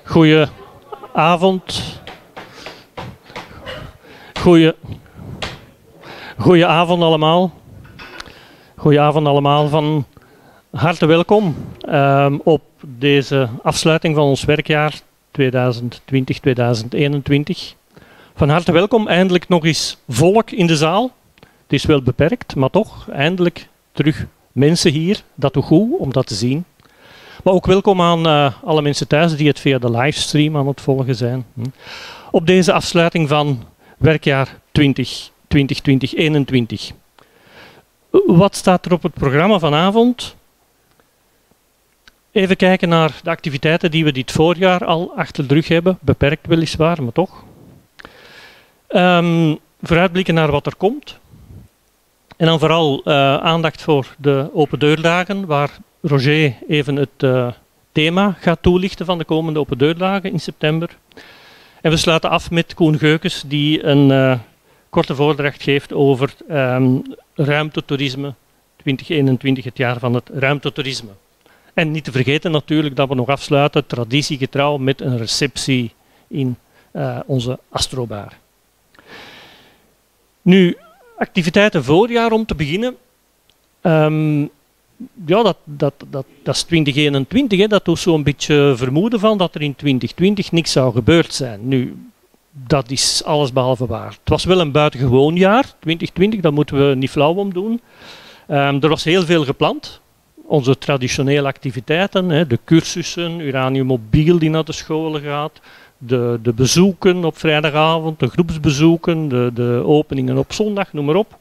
Goedenavond. Goedenavond allemaal. Goedenavond allemaal. Van harte welkom op deze afsluiting van ons werkjaar 2020-2021. Van harte welkom. Eindelijk nog eens volk in de zaal. Het is wel beperkt, maar toch eindelijk terug mensen hier. Dat doet goed om dat te zien. Maar ook welkom aan alle mensen thuis die het via de livestream aan het volgen zijn. Op deze afsluiting van werkjaar 2020-2021. Wat staat er op het programma vanavond? Even kijken naar de activiteiten die we dit voorjaar al achter de rug hebben. Beperkt weliswaar, maar toch. Vooruitblikken naar wat er komt. En dan vooral aandacht voor de open deurdagen, waar Roger even het thema gaat toelichten van de komende open deurdagen in september. En we sluiten af met Koen Geukens, die een korte voordracht geeft over ruimtetoerisme 2021, het jaar van het ruimtetoerisme. En niet te vergeten natuurlijk dat we nog afsluiten, traditiegetrouw, met een receptie in onze Astrobar. Nu, activiteiten voorjaar om te beginnen. Ja, dat is 2021. Hè. Dat doet zo'n beetje vermoeden van dat er in 2020 niks zou gebeurd zijn. Nu, dat is allesbehalve waar. Het was wel een buitengewoon jaar, 2020, daar moeten we niet flauw om doen. Er was heel veel gepland. Onze traditionele activiteiten, hè, de cursussen, Uranium Mobiel die naar de scholen gaat, de bezoeken op vrijdagavond, de groepsbezoeken, de openingen op zondag, noem maar op.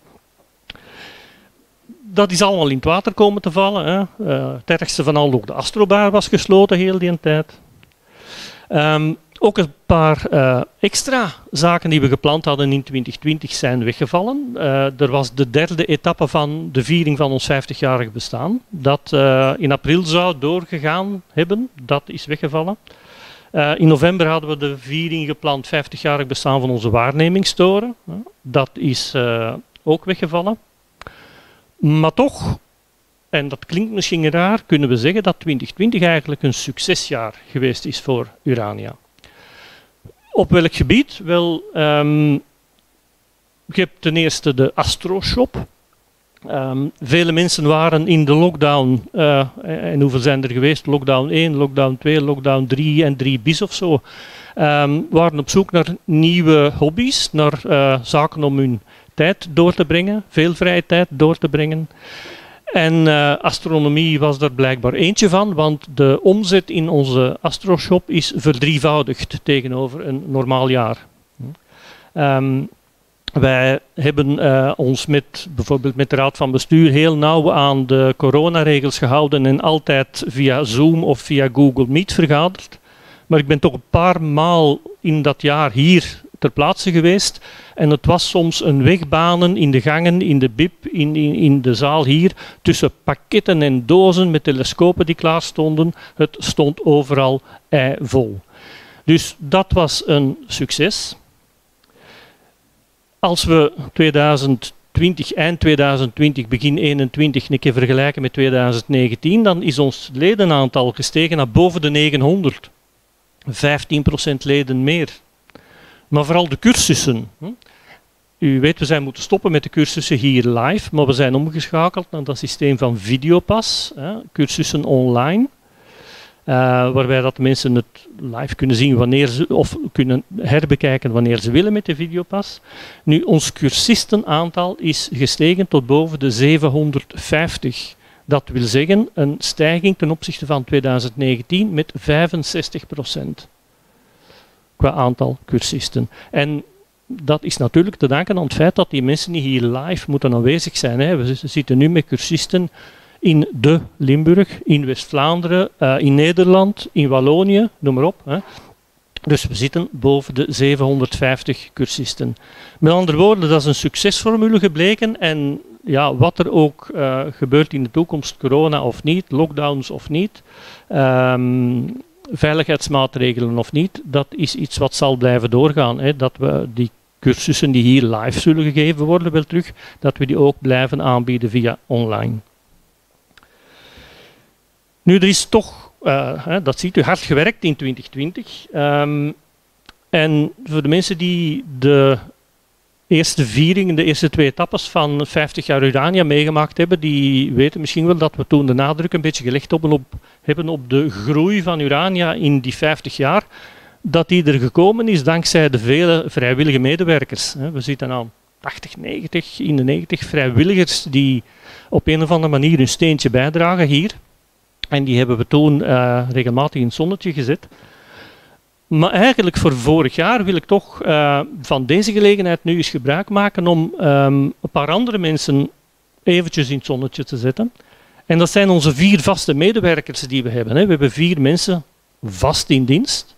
Dat is allemaal in het water komen te vallen. Hè. Het ergste van al, ook de Astrobar was gesloten heel die tijd. Ook een paar extra zaken die we gepland hadden in 2020 zijn weggevallen. Er was de derde etappe van de viering van ons 50-jarig bestaan. Dat in april zou doorgegaan hebben. Dat is weggevallen. In november hadden we de viering gepland 50-jarig bestaan van onze waarnemingstoren. Dat is ook weggevallen. Maar toch, en dat klinkt misschien raar, kunnen we zeggen dat 2020 eigenlijk een succesjaar geweest is voor Urania. Op welk gebied? Wel, je hebt ten eerste de Astroshop. Vele mensen waren in de lockdown, en hoeveel zijn er geweest? Lockdown 1, lockdown 2, lockdown 3 en 3 bis of zo. Waren op zoek naar nieuwe hobby's, naar zaken om hun tijd door te brengen, veel vrije tijd door te brengen. En astronomie was er blijkbaar eentje van, want de omzet in onze Astroshop is verdrievoudigd tegenover een normaal jaar. Wij hebben ons bijvoorbeeld met de Raad van Bestuur heel nauw aan de coronaregels gehouden en altijd via Zoom of via Google Meet vergaderd. Maar ik ben toch een paar maal in dat jaar hier ter plaatse geweest. En het was soms een wegbanen in de gangen, in de bib, in de zaal hier, tussen pakketten en dozen met telescopen die klaar stonden. Het stond overal vol. Dus dat was een succes. Als we 2020, eind 2020, begin 2021 een keer vergelijken met 2019, dan is ons ledenaantal gestegen naar boven de 900. 15% leden meer. Maar vooral de cursussen. U weet, we zijn moeten stoppen met de cursussen hier live, maar we zijn omgeschakeld naar dat systeem van Videopas, cursussen online, waarbij dat mensen het live kunnen zien wanneer ze, of kunnen herbekijken wanneer ze willen met de Videopas. Nu, ons cursistenaantal is gestegen tot boven de 750. Dat wil zeggen een stijging ten opzichte van 2019 met 65%. Qua aantal cursisten. En dat is natuurlijk te danken aan het feit dat die mensen niet hier live moeten aanwezig zijn. Hè. We zitten nu met cursisten in de Limburg, in West-Vlaanderen, in Nederland, in Wallonië, noem maar op. Hè. Dus we zitten boven de 750 cursisten. Met andere woorden, dat is een succesformule gebleken en ja, wat er ook gebeurt in de toekomst, corona of niet, lockdowns of niet, veiligheidsmaatregelen of niet, dat is iets wat zal blijven doorgaan. Hè. Dat we die cursussen die hier live zullen gegeven worden, wel terug, dat we die ook blijven aanbieden via online. Nu, er is toch dat ziet u, hard gewerkt in 2020. En voor de mensen die de eerste viering, de eerste 2 etappes van 50 jaar Urania meegemaakt hebben, die weten misschien wel dat we toen de nadruk een beetje gelegd hebben op de groei van Urania in die 50 jaar. Dat die er gekomen is dankzij de vele vrijwillige medewerkers. We zitten aan 80, 90, in de 90 vrijwilligers die op een of andere manier hun steentje bijdragen hier. En die hebben we toen regelmatig in het zonnetje gezet. Maar eigenlijk voor vorig jaar wil ik toch van deze gelegenheid nu eens gebruik maken om een paar andere mensen eventjes in het zonnetje te zetten. En dat zijn onze 4 vaste medewerkers die we hebben. We hebben 4 mensen vast in dienst.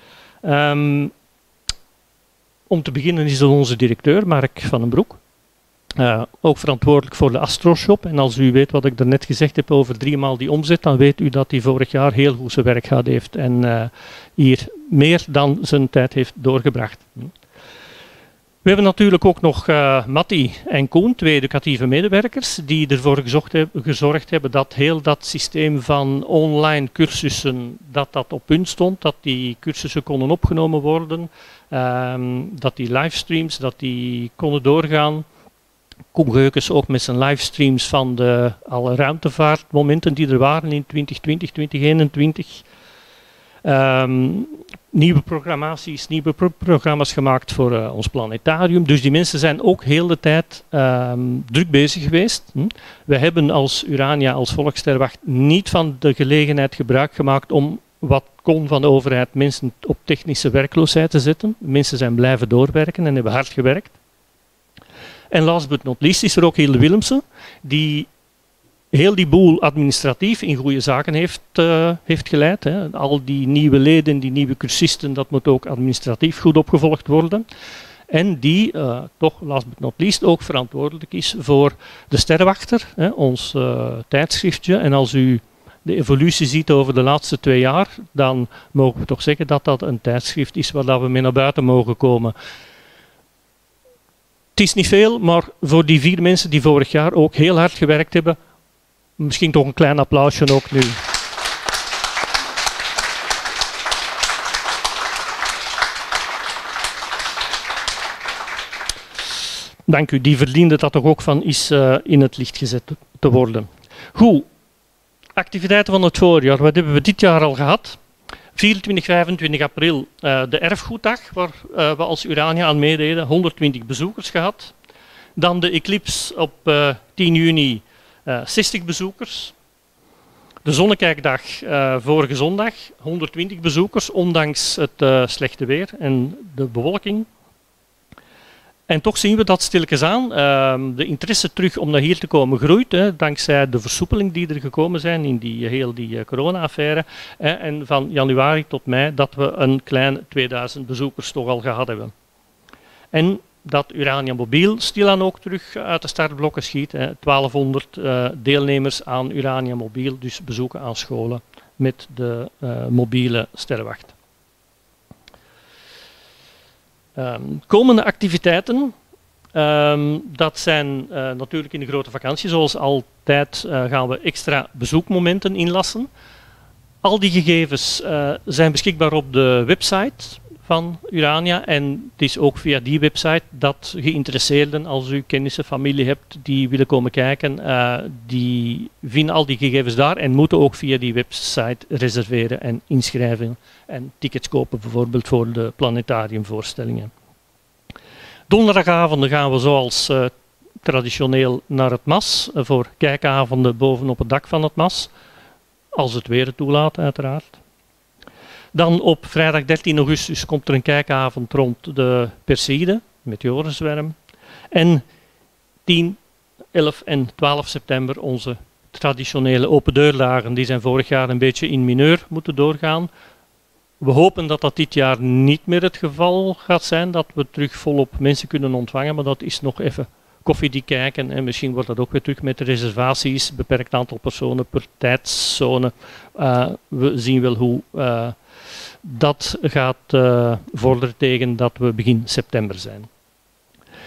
Om te beginnen is dat onze directeur, Mark van den Broek. Ook verantwoordelijk voor de Astroshop. En als u weet wat ik daarnet gezegd heb over 3 maal die omzet, dan weet u dat hij vorig jaar heel goed zijn werk gehad heeft en hier meer dan zijn tijd heeft doorgebracht. We hebben natuurlijk ook nog Matti en Koen, 2 educatieve medewerkers, die ervoor gezorgd hebben dat heel dat systeem van online cursussen, dat op punt stond, dat die cursussen konden opgenomen worden, dat die livestreams, dat die konden doorgaan. Koen Geukens ook met zijn livestreams van alle ruimtevaartmomenten die er waren in 2020, 2021. Nieuwe programmaties, nieuwe programma's gemaakt voor ons planetarium. Dus die mensen zijn ook heel de tijd druk bezig geweest. We hebben als Urania, als Volkssterwacht, niet van de gelegenheid gebruik gemaakt om wat kon van de overheid mensen op technische werkloosheid te zetten. Mensen zijn blijven doorwerken en hebben hard gewerkt. En last but not least is er ook Hilde Willemsen, die heel die boel administratief in goede zaken heeft geleid. Al die nieuwe leden, die nieuwe cursisten, dat moet ook administratief goed opgevolgd worden. En die, toch last but not least, ook verantwoordelijk is voor de Sterrenwachter, ons tijdschriftje. En als u de evolutie ziet over de laatste 2 jaar, dan mogen we toch zeggen dat dat een tijdschrift is waar we mee naar buiten mogen komen. Het is niet veel, maar voor die 4 mensen die vorig jaar ook heel hard gewerkt hebben, misschien toch een klein applausje ook nu. Dank u, die verdiende dat toch ook van is in het licht gezet te worden. Goed, activiteiten van het voorjaar, wat hebben we dit jaar al gehad? 24, 25 april de erfgoeddag, waar we als Urania aan meededen, 120 bezoekers gehad. Dan de Eclipse op 10 juni, 60 bezoekers. De Zonnekijkdag vorige zondag, 120 bezoekers, ondanks het slechte weer en de bewolking. En toch zien we dat stilletjes aan de interesse terug om naar hier te komen groeit, dankzij de versoepeling die er gekomen zijn in die corona-affaire. En van januari tot mei dat we een klein 2000 bezoekers toch al gehad hebben. En dat Urania Mobiel stilaan ook terug uit de startblokken schiet. 1200 deelnemers aan Urania Mobiel, dus bezoeken aan scholen met de mobiele sterrenwacht. Komende activiteiten, dat zijn natuurlijk in de grote vakantie. Zoals altijd gaan we extra bezoekmomenten inlassen. Al die gegevens zijn beschikbaar op de website van Urania. En het is ook via die website dat geïnteresseerden, als u kennissen, familie hebt die willen komen kijken, die vinden al die gegevens daar en moeten ook via die website reserveren en inschrijven en tickets kopen, bijvoorbeeld voor de planetariumvoorstellingen. Donderdagavonden gaan we zoals traditioneel naar het MAS voor kijkavonden bovenop het dak van het MAS, als het weer het toelaat uiteraard. Dan op vrijdag 13 augustus komt er een kijkavond rond de Perseide, meteorenzwerm. En 10, 11 en 12 september onze traditionele open deurdagen. Die zijn vorig jaar een beetje in mineur moeten doorgaan. We hopen dat dat dit jaar niet meer het geval gaat zijn, dat we terug volop mensen kunnen ontvangen, maar dat is nog even koffiedik kijken en misschien wordt dat ook weer terug met de reservaties, beperkt aantal personen per tijdszone. We zien wel hoe dat gaat vorderen tegen dat we begin september zijn.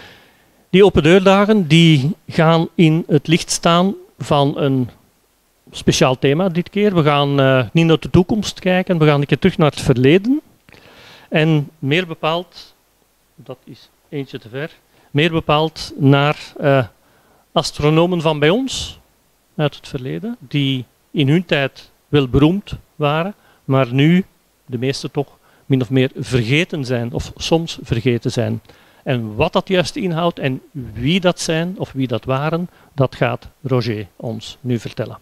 Die open deurdagen die gaan in het licht staan van een speciaal thema dit keer. We gaan niet naar de toekomst kijken, we gaan een keer terug naar het verleden. En meer bepaald, dat is eentje te ver, meer bepaald naar astronomen van bij ons, uit het verleden, die in hun tijd wel beroemd waren, maar nu de meeste toch min of meer vergeten zijn, of soms vergeten zijn. En wat dat juist inhoudt en wie dat zijn of wie dat waren, dat gaat Roger ons nu vertellen.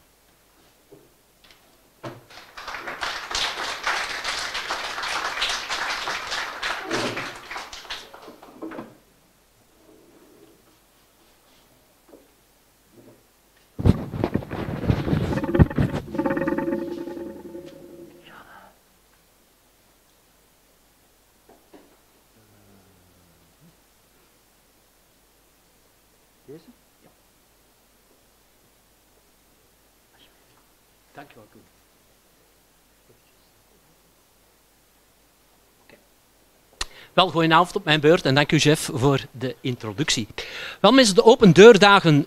Dankjewel, Koen. Wel, goedenavond op mijn beurt en dank u, Jeff, voor de introductie. Wel, mensen, de Open Deurdagen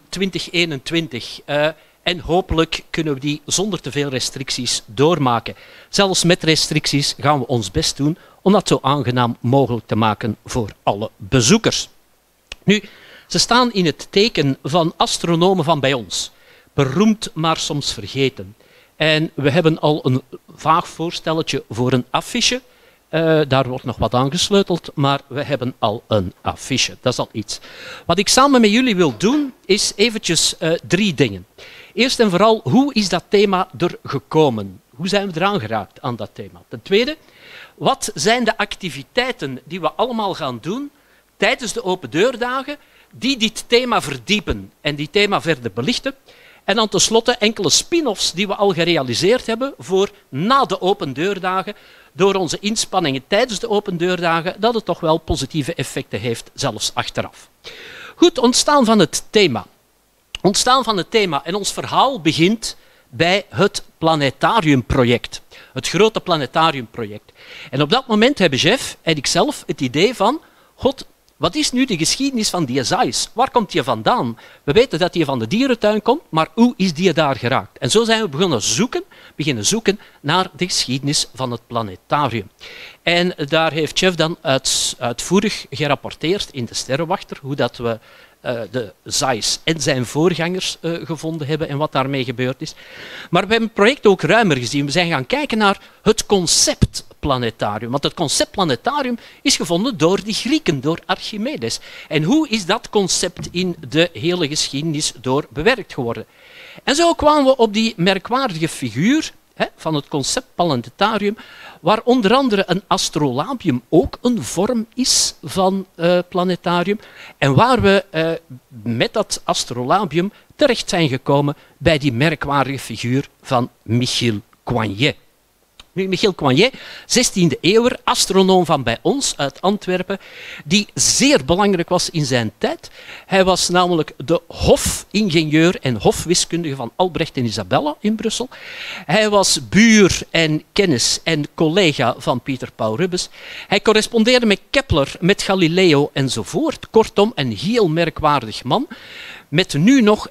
2021. En hopelijk kunnen we die zonder te veel restricties doormaken. Zelfs met restricties gaan we ons best doen om dat zo aangenaam mogelijk te maken voor alle bezoekers. Nu, ze staan in het teken van astronomen van bij ons. Beroemd, maar soms vergeten. En we hebben al een vaag voorstelletje voor een affiche. Daar wordt nog wat aangesleuteld, maar we hebben al een affiche. Dat is al iets. Wat ik samen met jullie wil doen, is eventjes 3 dingen. Eerst en vooral, hoe is dat thema er gekomen? Hoe zijn we eraan geraakt aan dat thema? Ten tweede, wat zijn de activiteiten die we allemaal gaan doen tijdens de Open Deurdagen, die dit thema verdiepen en die thema verder belichten? En dan tenslotte enkele spin-offs die we al gerealiseerd hebben voor na de Open Deurdagen, door onze inspanningen tijdens de Open Deurdagen, dat het toch wel positieve effecten heeft, zelfs achteraf. Goed, ontstaan van het thema. Ontstaan van het thema en ons verhaal begint bij het planetariumproject. Het grote planetariumproject. En op dat moment hebben Jeff en ikzelf het idee van, god, wat is nu de geschiedenis van die Zeiss? Waar komt die vandaan? We weten dat die van de dierentuin komt, maar hoe is die daar geraakt? En zo zijn we beginnen zoeken naar de geschiedenis van het planetarium. En daar heeft Jeff dan uitvoerig gerapporteerd in de Sterrenwachter hoe dat we de Zeiss en zijn voorgangers gevonden hebben en wat daarmee gebeurd is. Maar we hebben het project ook ruimer gezien. We zijn gaan kijken naar het concept planetarium. Want het concept planetarium is gevonden door die Grieken, door Archimedes. En hoe is dat concept in de hele geschiedenis door bewerkt geworden? En zo kwamen we op die merkwaardige figuur van het concept planetarium, waar onder andere een astrolabium ook een vorm is van planetarium. En waar we met dat astrolabium terecht zijn gekomen bij die merkwaardige figuur van Michiel Coignet. Nu, Michiel Coignet, 16e eeuwer, astronoom van bij ons uit Antwerpen, die zeer belangrijk was in zijn tijd. Hij was namelijk de hofingenieur en hofwiskundige van Albrecht en Isabella in Brussel. Hij was buur en kennis en collega van Pieter Paul Rubens. Hij correspondeerde met Kepler, met Galileo enzovoort. Kortom, een heel merkwaardig man. Met nu nog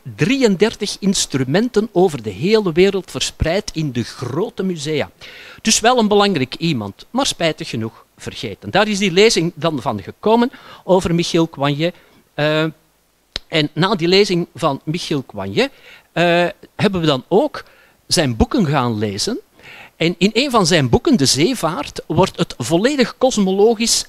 33 instrumenten over de hele wereld verspreid in de grote musea. Dus wel een belangrijk iemand, maar spijtig genoeg vergeten. Daar is die lezing dan van gekomen over Michiel Coignet. En na die lezing van Michiel Coignet hebben we dan ook zijn boeken gaan lezen. En in een van zijn boeken, De Zeevaart, wordt het volledig kosmologisch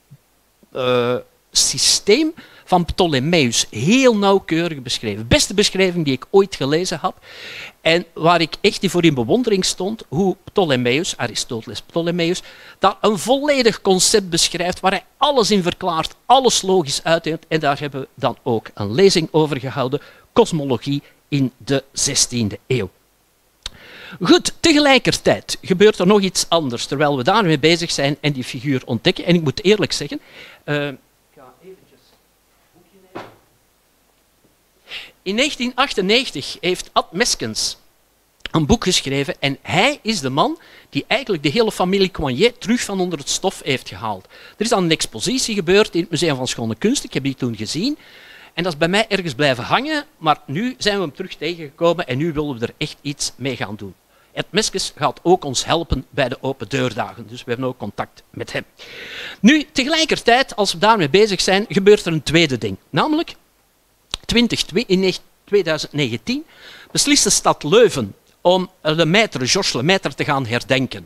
systeem van Ptolemeus heel nauwkeurig beschreven. Beste beschrijving die ik ooit gelezen heb. En waar ik echt voor in bewondering stond, hoe Ptolemeus, Aristoteles Ptolemeus, daar een volledig concept beschrijft, waar hij alles in verklaart, alles logisch uitneemt. En daar hebben we dan ook een lezing over gehouden, Kosmologie in de 16e eeuw. Goed, tegelijkertijd gebeurt er nog iets anders, terwijl we daarmee bezig zijn en die figuur ontdekken. En ik moet eerlijk zeggen, in 1998 heeft Ad Meskens een boek geschreven en hij is de man die eigenlijk de hele familie Coignet terug van onder het stof heeft gehaald. Er is dan een expositie gebeurd in het Museum van Schone Kunst, ik heb die toen gezien. En dat is bij mij ergens blijven hangen, maar nu zijn we hem terug tegengekomen en nu willen we er echt iets mee gaan doen. Ed Meskes gaat ook ons helpen bij de open deurdagen, dus we hebben ook contact met hem. Nu, tegelijkertijd, als we daarmee bezig zijn, gebeurt er een tweede ding. Namelijk, in 2019 beslist de stad Leuven om Georges Lemaitre te gaan herdenken.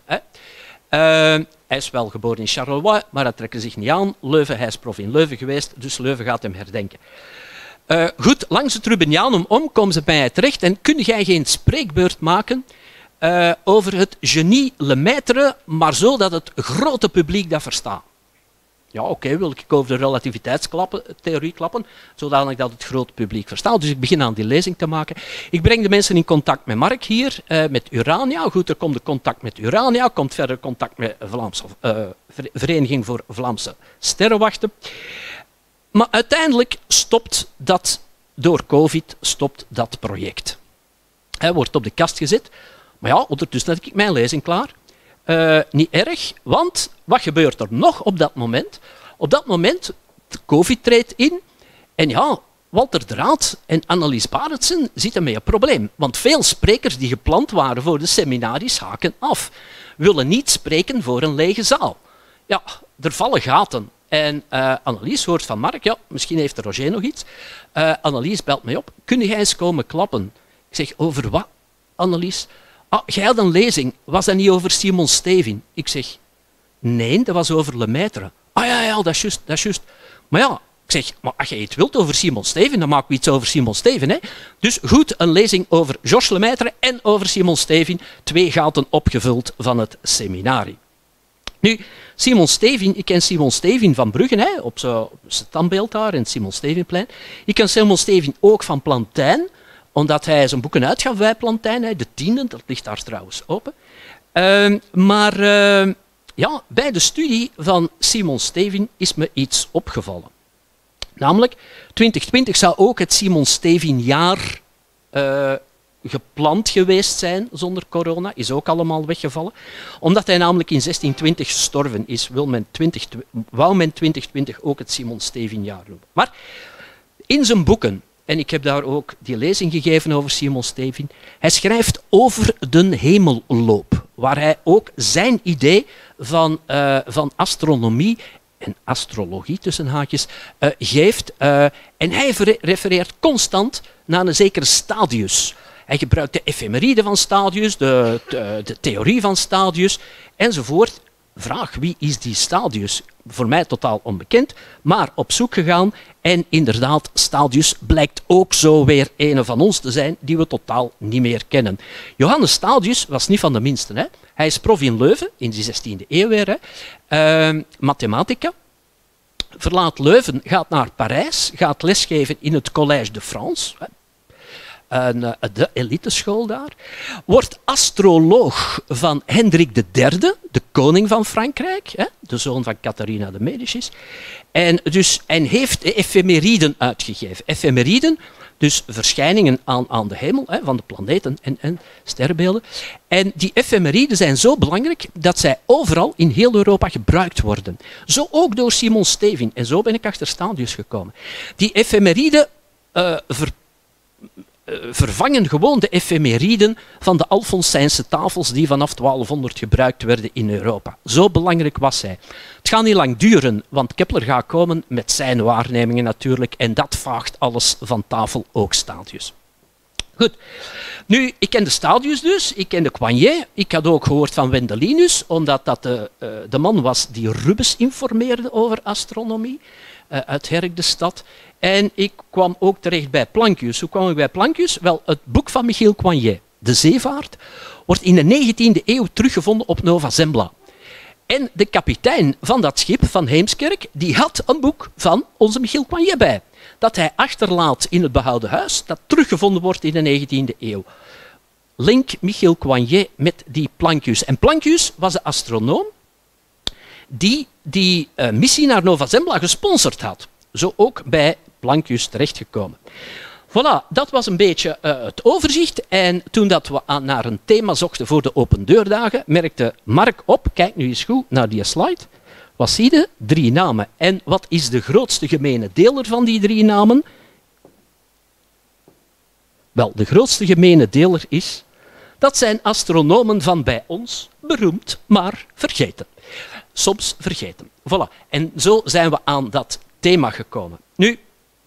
Hij is wel geboren in Charleroi, maar dat trekken zich niet aan. Leuven, hij is prof in Leuven geweest, dus Leuven gaat hem herdenken. Goed, langs het Rubenianum om komen ze bij mij terecht en kun jij geen spreekbeurt maken over het genie Lemaitre, maar zo dat het grote publiek dat verstaat. Ja, oké, wil ik over de relativiteitstheorie klappen, zodanig dat het grote publiek verstaat. Dus ik begin aan die lezing te maken. Ik breng de mensen in contact met Mark hier, met Urania. Goed, er komt de contact met Urania, komt verder contact met Vereniging voor Vlaamse Sterrenwachten. Maar uiteindelijk stopt dat, door COVID, stopt dat project. Hij wordt op de kast gezet. Maar ja, ondertussen had ik mijn lezing klaar. Niet erg, want wat gebeurt er nog op dat moment? Op dat moment, de COVID treedt in en ja, Walter de Raad en Annelies Barendsen zitten met een probleem. Want veel sprekers die gepland waren voor de seminaries haken af. Willen niet spreken voor een lege zaal. Ja, er vallen gaten. En Annelies hoort van Mark, ja, misschien heeft Roger nog iets. Annelies belt mij op, kun jij eens komen klappen? Ik zeg, over wat, Annelies? Ah, jij had een lezing, was dat niet over Simon Stevin? Ik zeg, nee, dat was over Lemaitre. Ah ja, dat is juist. Maar ja, ik zeg, maar als je het wilt over Simon Stevin, dan maken we iets over Simon Stevin. Hè? Dus goed, een lezing over Georges Lemaitre en over Simon Stevin. 2 gaten opgevuld van het seminarie. Nu, Simon Stevin, ik ken Simon Stevin van Brugge, hè, op zijn standbeeld daar in het Simon Stevinplein. Ik ken Simon Stevin ook van Plantijn, omdat hij zijn boeken uitgaf bij Plantijn, hè, de 10e, dat ligt daar trouwens open. Ja, bij de studie van Simon Stevin is me iets opgevallen. Namelijk, 2020 zou ook het Simon Stevin-jaar gepland geweest zijn zonder corona, is ook allemaal weggevallen. Omdat hij namelijk in 1620 gestorven is, wou men 2020 ook het Simon Stevin-jaar noemen. Maar in zijn boeken, en ik heb daar ook die lezing gegeven over Simon Stevin, hij schrijft over de hemelloop, waar hij ook zijn idee van astronomie en astrologie tussen haakjes geeft. En hij refereert constant naar een zekere Stadius. Hij gebruikt de efemeride van Stadius, de theorie van Stadius enzovoort. Vraag, wie is die Stadius? Voor mij totaal onbekend, maar op zoek gegaan. En inderdaad, Stadius blijkt ook zo weer een van ons te zijn die we totaal niet meer kennen. Johannes Stadius was niet van de minsten. Hè? Hij is prof in Leuven, in de 16e eeuw weer. Mathematica. Verlaat Leuven, gaat naar Parijs, gaat lesgeven in het Collège de France. De eliteschool daar, wordt astroloog van Hendrik III, de koning van Frankrijk, de zoon van Catharina de Medicis, en heeft efemeriden uitgegeven. Efemeriden, dus verschijningen aan de hemel, van de planeten en sterrenbeelden. En die efemeriden zijn zo belangrijk dat zij overal in heel Europa gebruikt worden. Zo ook door Simon Stevin, en zo ben ik achter Stadius gekomen. Die efemeriden vervangen gewoon de efemeriden van de Alfonsijnse tafels die vanaf 1200 gebruikt werden in Europa. Zo belangrijk was hij. Het gaat niet lang duren, want Kepler gaat komen met zijn waarnemingen natuurlijk en dat vaagt alles van tafel, ook Stadius. Goed. Nu, ik kende Stadius dus, ik kende Coignet, ik had ook gehoord van Wendelinus, omdat dat de man was die Rubens informeerde over astronomie uit Herk de Stad. En ik kwam ook terecht bij Plancius. Hoe kwam ik bij Plancius? Wel, het boek van Michiel Coignet, De Zeevaart, wordt in de 19e eeuw teruggevonden op Nova Zembla. En de kapitein van dat schip, van Heemskerk, die had een boek van onze Michiel Coignet bij. Dat hij achterlaat in het behouden huis, dat teruggevonden wordt in de 19e eeuw. Link Michiel Coignet met die Plancius. En Plancius was de astronoom die missie naar Nova Zembla gesponsord had. Zo ook bij Plancius terechtgekomen. Voilà, dat was een beetje het overzicht. En toen dat we naar een thema zochten voor de open deurdagen, merkte Mark op, kijk nu eens goed naar die slide. Wat zie je? 3 namen. En wat is de grootste gemene deler van die 3 namen? Wel, de grootste gemene deler is, dat zijn astronomen van bij ons, beroemd, maar vergeten. Soms vergeten. Voilà. En zo zijn we aan dat thema gekomen. Nu,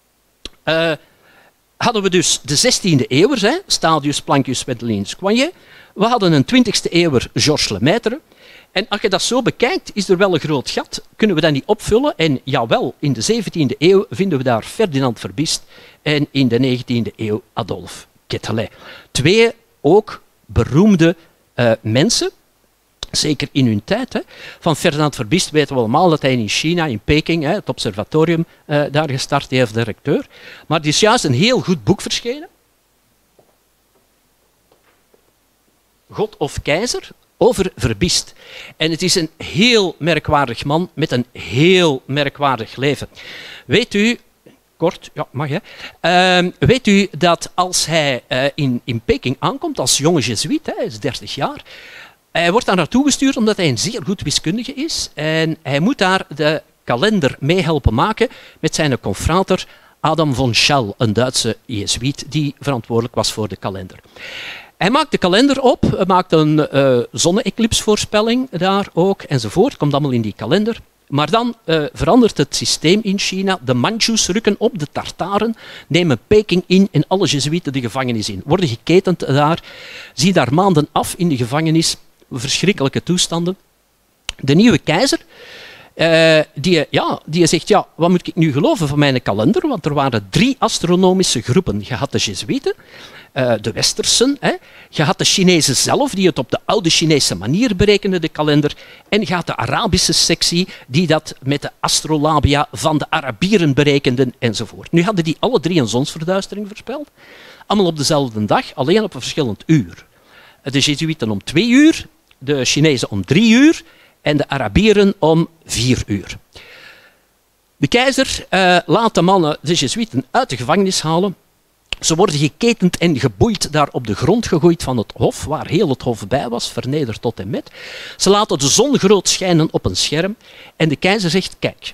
hadden we dus de 16e eeuwers, Stadius, Plancius, Wendelin, Coignet. We hadden een 20e eeuwer, Georges Lemaitre. En als je dat zo bekijkt, is er wel een groot gat. Kunnen we dat niet opvullen? En jawel, in de 17e eeuw vinden we daar Ferdinand Verbiest en in de 19e eeuw Adolphe Quetelet. Twee ook beroemde mensen, zeker in hun tijd. Hè. Van Ferdinand Verbiest weten we allemaal dat hij in China, in Peking, het observatorium daar gestart heeft, de recteur. Maar er is juist een heel goed boek verschenen. God of Keizer, over Verbiest. En het is een heel merkwaardig man met een heel merkwaardig leven. Weet u, kort, ja mag hè, weet u dat als hij in Peking aankomt als jonge jezuïet, hij is 30 jaar, hij wordt daar naartoe gestuurd omdat hij een zeer goed wiskundige is en hij moet daar de kalender mee helpen maken met zijn confrater Adam von Schall, een Duitse jezuïet die verantwoordelijk was voor de kalender. Hij maakt de kalender op, hij maakt een zonne-eclipsvoorspelling daar ook enzovoort, komt allemaal in die kalender. Maar dan verandert het systeem in China. De Manchus rukken op, de Tartaren nemen Peking in en alle Jezuïeten de gevangenis in. Worden geketend daar, zie daar maanden af in de gevangenis, verschrikkelijke toestanden. De nieuwe keizer, die zegt, ja, wat moet ik nu geloven van mijn kalender? Want er waren 3 astronomische groepen. Je had de Jezuïeten, de Westersen, je had de Chinezen zelf, die het op de oude Chinese manier berekenden, de kalender, en je had de Arabische sectie, die dat met de astrolabia van de Arabieren berekenden, enzovoort. Nu hadden die alle 3 een zonsverduistering voorspeld, allemaal op dezelfde dag, alleen op een verschillend uur. De Jezuïeten om 2 uur, de Chinezen om 3 uur, en de Arabieren om 4 uur. De keizer laat de mannen, de Jezuïeten, uit de gevangenis halen. Ze worden geketend en geboeid daar op de grond gegooid van het hof, waar heel het hof bij was, vernederd tot en met. Ze laten de zon groot schijnen op een scherm en de keizer zegt, kijk,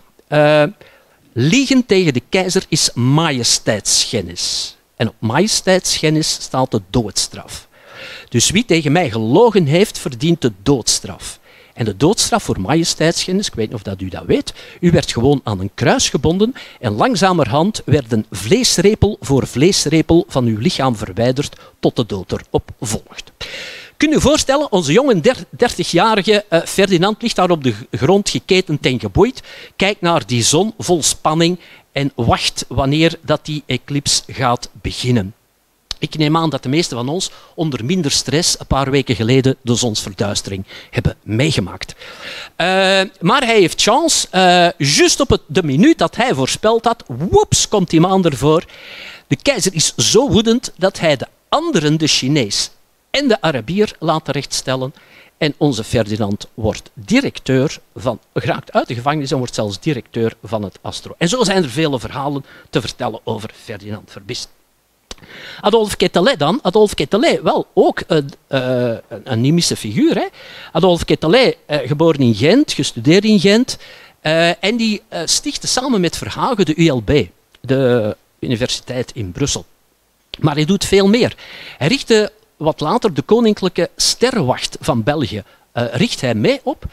liegen tegen de keizer is majesteitsschennis. En op majesteitsschennis staat de doodstraf. Dus wie tegen mij gelogen heeft, verdient de doodstraf. En de doodstraf voor majesteitsschennis, ik weet niet of dat u dat weet, u werd gewoon aan een kruis gebonden en langzamerhand werden vleesrepel voor vleesrepel van uw lichaam verwijderd tot de dood erop volgt. Kun je voorstellen, onze jonge 30-jarige Ferdinand ligt daar op de grond geketend en geboeid, kijkt naar die zon vol spanning en wacht wanneer dat die eclips gaat beginnen. Ik neem aan dat de meesten van ons onder minder stress een paar weken geleden de zonsverduistering hebben meegemaakt. Maar hij heeft chance. Juist op de minuut dat hij voorspeld had, woeps, komt die maan ervoor. De keizer is zo woedend dat hij de anderen, de Chinees en de Arabier, laat terechtstellen. En onze Ferdinand wordt directeur geraakt uit de gevangenis en wordt zelfs directeur van het Astro. En zo zijn er vele verhalen te vertellen over Ferdinand Verbiest. Adolphe Quetelet dan. Adolphe Quetelet, wel ook een nimische figuur. Hè? Adolphe Quetelet, geboren in Gent, gestudeerd in Gent. En die stichtte samen met Verhagen de ULB, de universiteit in Brussel. Maar hij doet veel meer. Hij richtte wat later de Koninklijke Sterrenwacht van België. Richt hij mee op.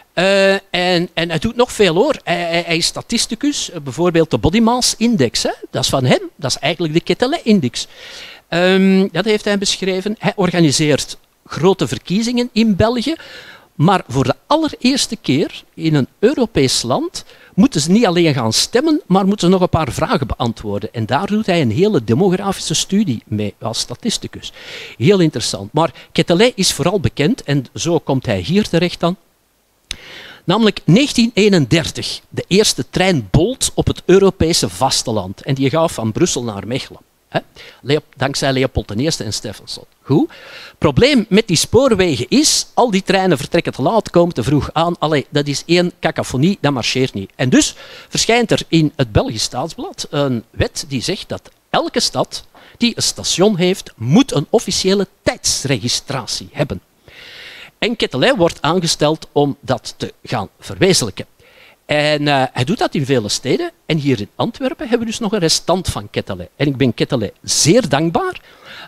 En hij doet nog veel hoor. Hij is statisticus, bijvoorbeeld de Body Mass Index. Hè? Dat is van hem, dat is eigenlijk de Quetelet-index. Dat heeft hij beschreven. Hij organiseert grote verkiezingen in België. Maar voor de allereerste keer in een Europees land moeten ze niet alleen gaan stemmen, maar moeten ze nog een paar vragen beantwoorden. En daar doet hij een hele demografische studie mee als statisticus. Heel interessant. Maar Quetelet is vooral bekend, en zo komt hij hier terecht dan. Namelijk 1931, de eerste trein bolt op het Europese vasteland. En die gaat van Brussel naar Mechelen. Dankzij Leopold I en Stephenson. Goed. Probleem met die spoorwegen is, al die treinen vertrekken te laat, komen te vroeg aan. Allee, dat is één cacophonie, dat marcheert niet. En dus verschijnt er in het Belgisch Staatsblad een wet die zegt dat elke stad die een station heeft, moet een officiële tijdsregistratie hebben. En Quetelet wordt aangesteld om dat te gaan verwezenlijken. En hij doet dat in vele steden. En hier in Antwerpen hebben we dus nog een restant van Quetelet. En ik ben Quetelet zeer dankbaar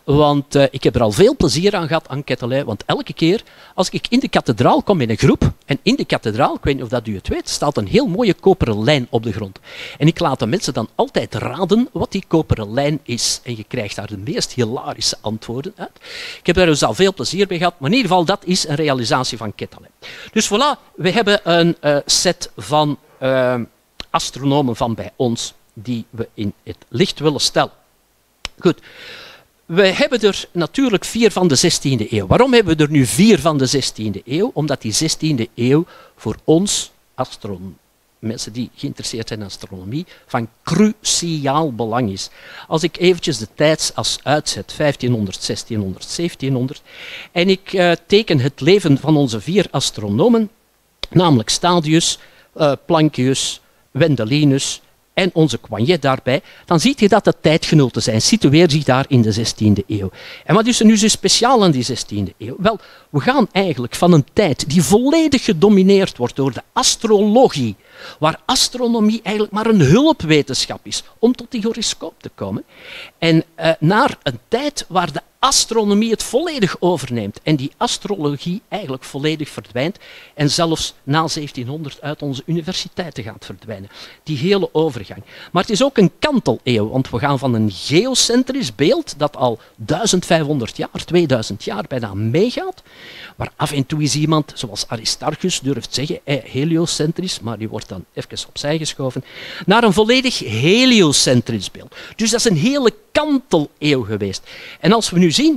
Want ik heb er al veel plezier aan gehad aan Kettelij. Want elke keer als ik in de kathedraal kom in een groep, en in de kathedraal, ik weet niet of dat u het weet, staat een heel mooie koperen lijn op de grond. En ik laat de mensen dan altijd raden wat die koperen lijn is. En je krijgt daar de meest hilarische antwoorden uit. Ik heb daar dus al veel plezier mee gehad, maar in ieder geval, dat is een realisatie van Kettelij. Dus voilà, we hebben een set van astronomen van bij ons die we in het licht willen stellen. Goed. We hebben er natuurlijk 4 van de 16e eeuw. Waarom hebben we er nu 4 van de 16e eeuw? Omdat die 16e eeuw voor ons, mensen die geïnteresseerd zijn in astronomie, van cruciaal belang is. Als ik eventjes de tijdsas uitzet, 1500, 1600, 1700, en ik teken het leven van onze 4 astronomen, namelijk Stadius, Plancius, Wendelinus en onze Coignet daarbij, dan ziet je dat het tijdgenoten zijn. Situeer zich daar in de 16e eeuw. En wat is er nu zo speciaal aan die 16e eeuw? Wel, we gaan eigenlijk van een tijd die volledig gedomineerd wordt door de astrologie, waar astronomie eigenlijk maar een hulpwetenschap is om tot die horoscoop te komen, en naar een tijd waar de astronomie het volledig overneemt en die astrologie eigenlijk volledig verdwijnt en zelfs na 1700 uit onze universiteiten gaat verdwijnen. Die hele overgang. Maar het is ook een kanteleeuw, want we gaan van een geocentrisch beeld dat al 1500 jaar, 2000 jaar bijna meegaat, waar af en toe is iemand, zoals Aristarchus, durft zeggen, heliocentrisch, maar die wordt dan even opzij geschoven, naar een volledig heliocentrisch beeld. Dus dat is een hele kanteleeuw geweest. En als we nu zien,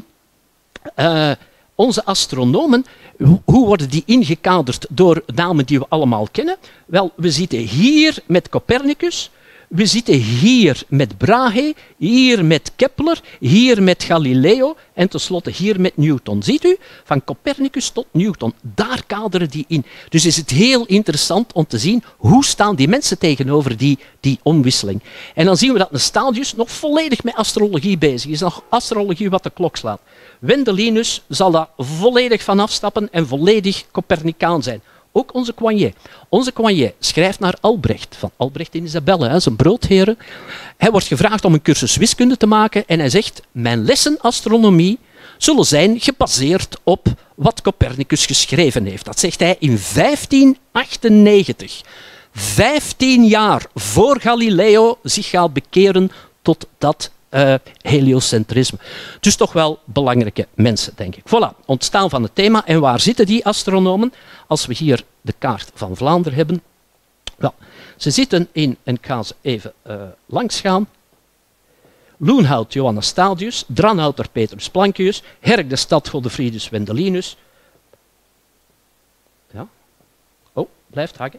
onze astronomen, hoe worden die ingekaderd door namen die we allemaal kennen? Wel, we zitten hier met Copernicus, we zitten hier met Brahe, hier met Kepler, hier met Galileo en tenslotte hier met Newton. Ziet u? Van Copernicus tot Newton, daar kaderen die in. Dus is het heel interessant om te zien hoe staan die mensen tegenover die omwisseling. En dan zien we dat een Stadius nog volledig met astrologie bezig is, nog astrologie wat de klok slaat. Wendelinus zal daar volledig van afstappen en volledig Copernicaan zijn. Ook onze Coignet. Onze Coignet schrijft naar Albrecht, van Albrecht en Isabelle, zijn broodheren. Hij wordt gevraagd om een cursus wiskunde te maken en hij zegt, mijn lessen astronomie zullen zijn gebaseerd op wat Copernicus geschreven heeft. Dat zegt hij in 1598. 15 jaar voor Galileo zich gaat bekeren tot dat heliocentrisme. Dus toch wel belangrijke mensen, denk ik. Voilà, ontstaan van het thema. En waar zitten die astronomen? Als we hier de kaart van Vlaanderen hebben. Wel, ze zitten in, en ik ga ze even langs gaan. Loenhout Johannes Stadius, Dranhouter Petrus Plancius, Herk de Stad Godefridus Wendelinus. Ja. Oh, blijft hakken.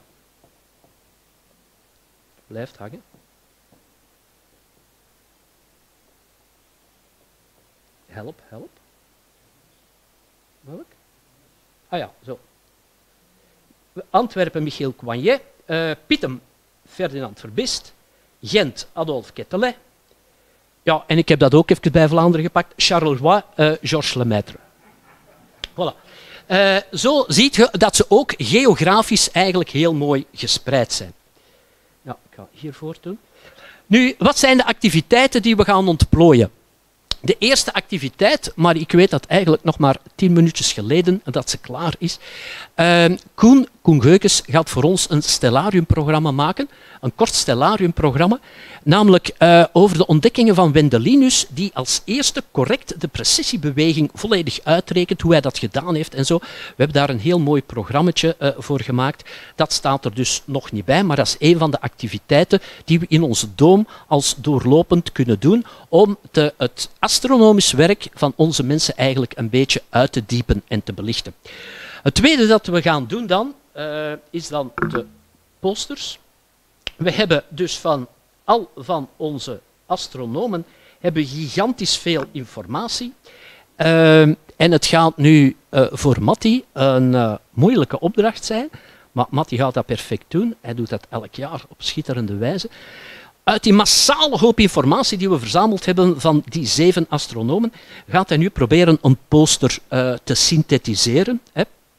Blijft hakken. Help, help. Welk? Ah ja, zo. Antwerpen Michiel Coignet, Pittem Ferdinand Verbist, Gent Adolphe Kettelij. Ja, en ik heb dat ook even bij Vlaanderen gepakt. Charleroi, Georges Lemaitre. Voilà. Zo ziet je dat ze ook geografisch eigenlijk heel mooi gespreid zijn. Ja, ik ga hiervoor doen. Nu, wat zijn de activiteiten die we gaan ontplooien? De eerste activiteit, maar ik weet dat eigenlijk nog maar 10 minuutjes geleden dat ze klaar is. Koen Geukens gaat voor ons een stellariumprogramma maken, een kort stellariumprogramma, namelijk over de ontdekkingen van Wendelinus, die als eerste correct de precisiebeweging volledig uitrekent, hoe hij dat gedaan heeft en zo. We hebben daar een heel mooi programmaatje voor gemaakt. Dat staat er dus nog niet bij, maar dat is een van de activiteiten die we in onze Doom als doorlopend kunnen doen om het astronomisch werk van onze mensen eigenlijk een beetje uit te diepen en te belichten. Het tweede dat we gaan doen dan, is dan de posters. We hebben dus van onze astronomen hebben gigantisch veel informatie. En het gaat nu voor Matti een moeilijke opdracht zijn. Maar Matti gaat dat perfect doen. Hij doet dat elk jaar op schitterende wijze. Uit die massale hoop informatie die we verzameld hebben van die 7 astronomen, gaat hij nu proberen een poster te synthetiseren. Hè.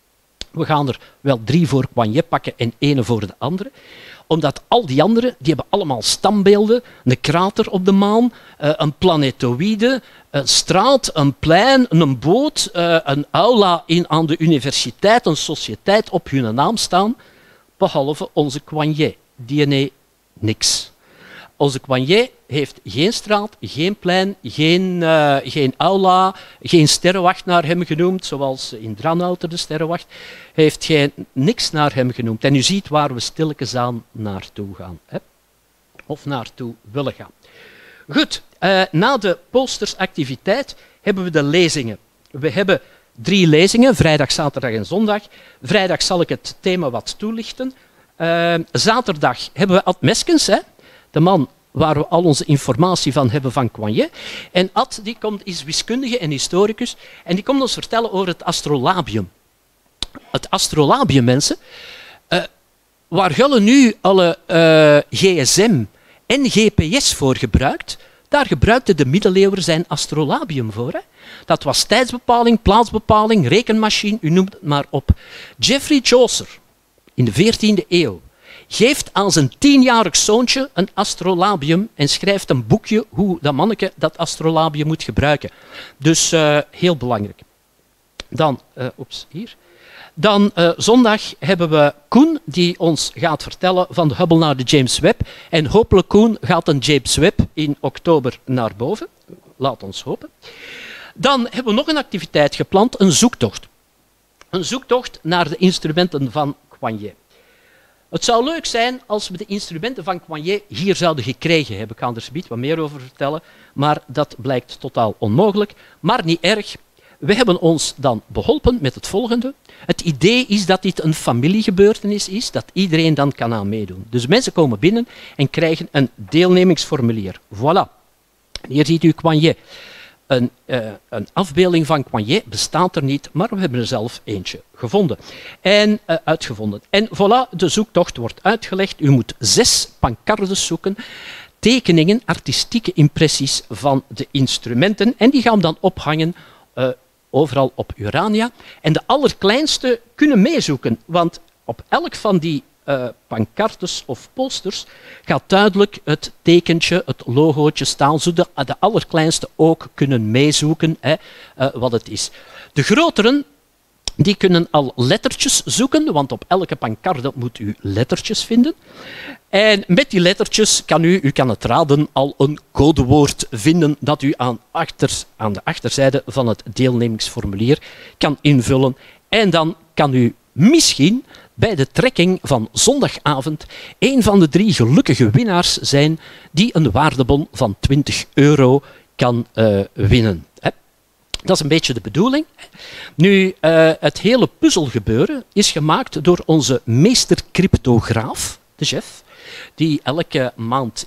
We gaan er wel 3 voor Coignet pakken en 1 voor de andere. Omdat al die anderen, die hebben allemaal standbeelden. Een krater op de maan, een planetoïde, een straat, een plein, een boot, een aula aan de universiteit, een sociëteit op hun naam staan. Behalve onze Coignet. Die heeft niks. Onze Coignet heeft geen straat, geen plein, geen aula, geen sterrenwacht naar hem genoemd, zoals in Dranouter de sterrenwacht. Heeft niks naar hem genoemd. En u ziet waar we stilletjes aan naartoe gaan. Hè? Of naartoe willen gaan. Goed, na de postersactiviteit hebben we de lezingen. We hebben 3 lezingen, vrijdag, zaterdag en zondag. Vrijdag zal ik het thema wat toelichten. Zaterdag hebben we Ad Meskens, hè? De man waar we al onze informatie van hebben van Coignet. En Ad die is wiskundige en historicus en die komt ons vertellen over het astrolabium. Het astrolabium, mensen, waar Gulle nu alle gsm en gps voor gebruikt, daar gebruikte de middeleeuwen zijn astrolabium voor. Hè? Dat was tijdsbepaling, plaatsbepaling, rekenmachine, u noemt het maar op. Geoffrey Chaucer, in de 14e eeuw, geeft aan zijn 10-jarig zoontje een astrolabium en schrijft een boekje hoe dat manneke dat astrolabium moet gebruiken. Dus heel belangrijk. Dan, Dan zondag hebben we Koen die ons gaat vertellen van de Hubble naar de James Webb. En hopelijk, Koen, gaat een James Webb in oktober naar boven. Laat ons hopen. Dan hebben we nog een activiteit gepland, een zoektocht. Een zoektocht naar de instrumenten van Coignet. Het zou leuk zijn als we de instrumenten van Coignet hier zouden gekregen hebben. Ik ga er zometeen wat meer over vertellen, maar dat blijkt totaal onmogelijk. Maar niet erg. We hebben ons dan beholpen met het volgende. Het idee is dat dit een familiegebeurtenis is, dat iedereen dan kan aan meedoen. Dus mensen komen binnen en krijgen een deelnemingsformulier. Voilà. Hier ziet u Coignet. Een afbeelding van Coignet bestaat er niet, maar we hebben er zelf eentje gevonden en uitgevonden. En voilà, de zoektocht wordt uitgelegd. U moet 6 pancardes zoeken, tekeningen, artistieke impressies van de instrumenten en die gaan we dan ophangen overal op Urania. En de allerkleinste kunnen meezoeken, want op elk van die pancartes of posters gaat duidelijk het tekentje, het logootje staan, zodat de allerkleinste ook kunnen meezoeken wat het is. De groteren die kunnen al lettertjes zoeken, want op elke pancarte moet u lettertjes vinden. En met die lettertjes kan u kan het raden, al een codewoord vinden dat u aan de achterzijde van het deelnemingsformulier kan invullen. En dan kan u misschien bij de trekking van zondagavond een van de 3 gelukkige winnaars zijn die een waardebon van €20 kan winnen. Dat is een beetje de bedoeling. Nu, het hele puzzelgebeuren is gemaakt door onze meester cryptograaf, de chef, die elke maand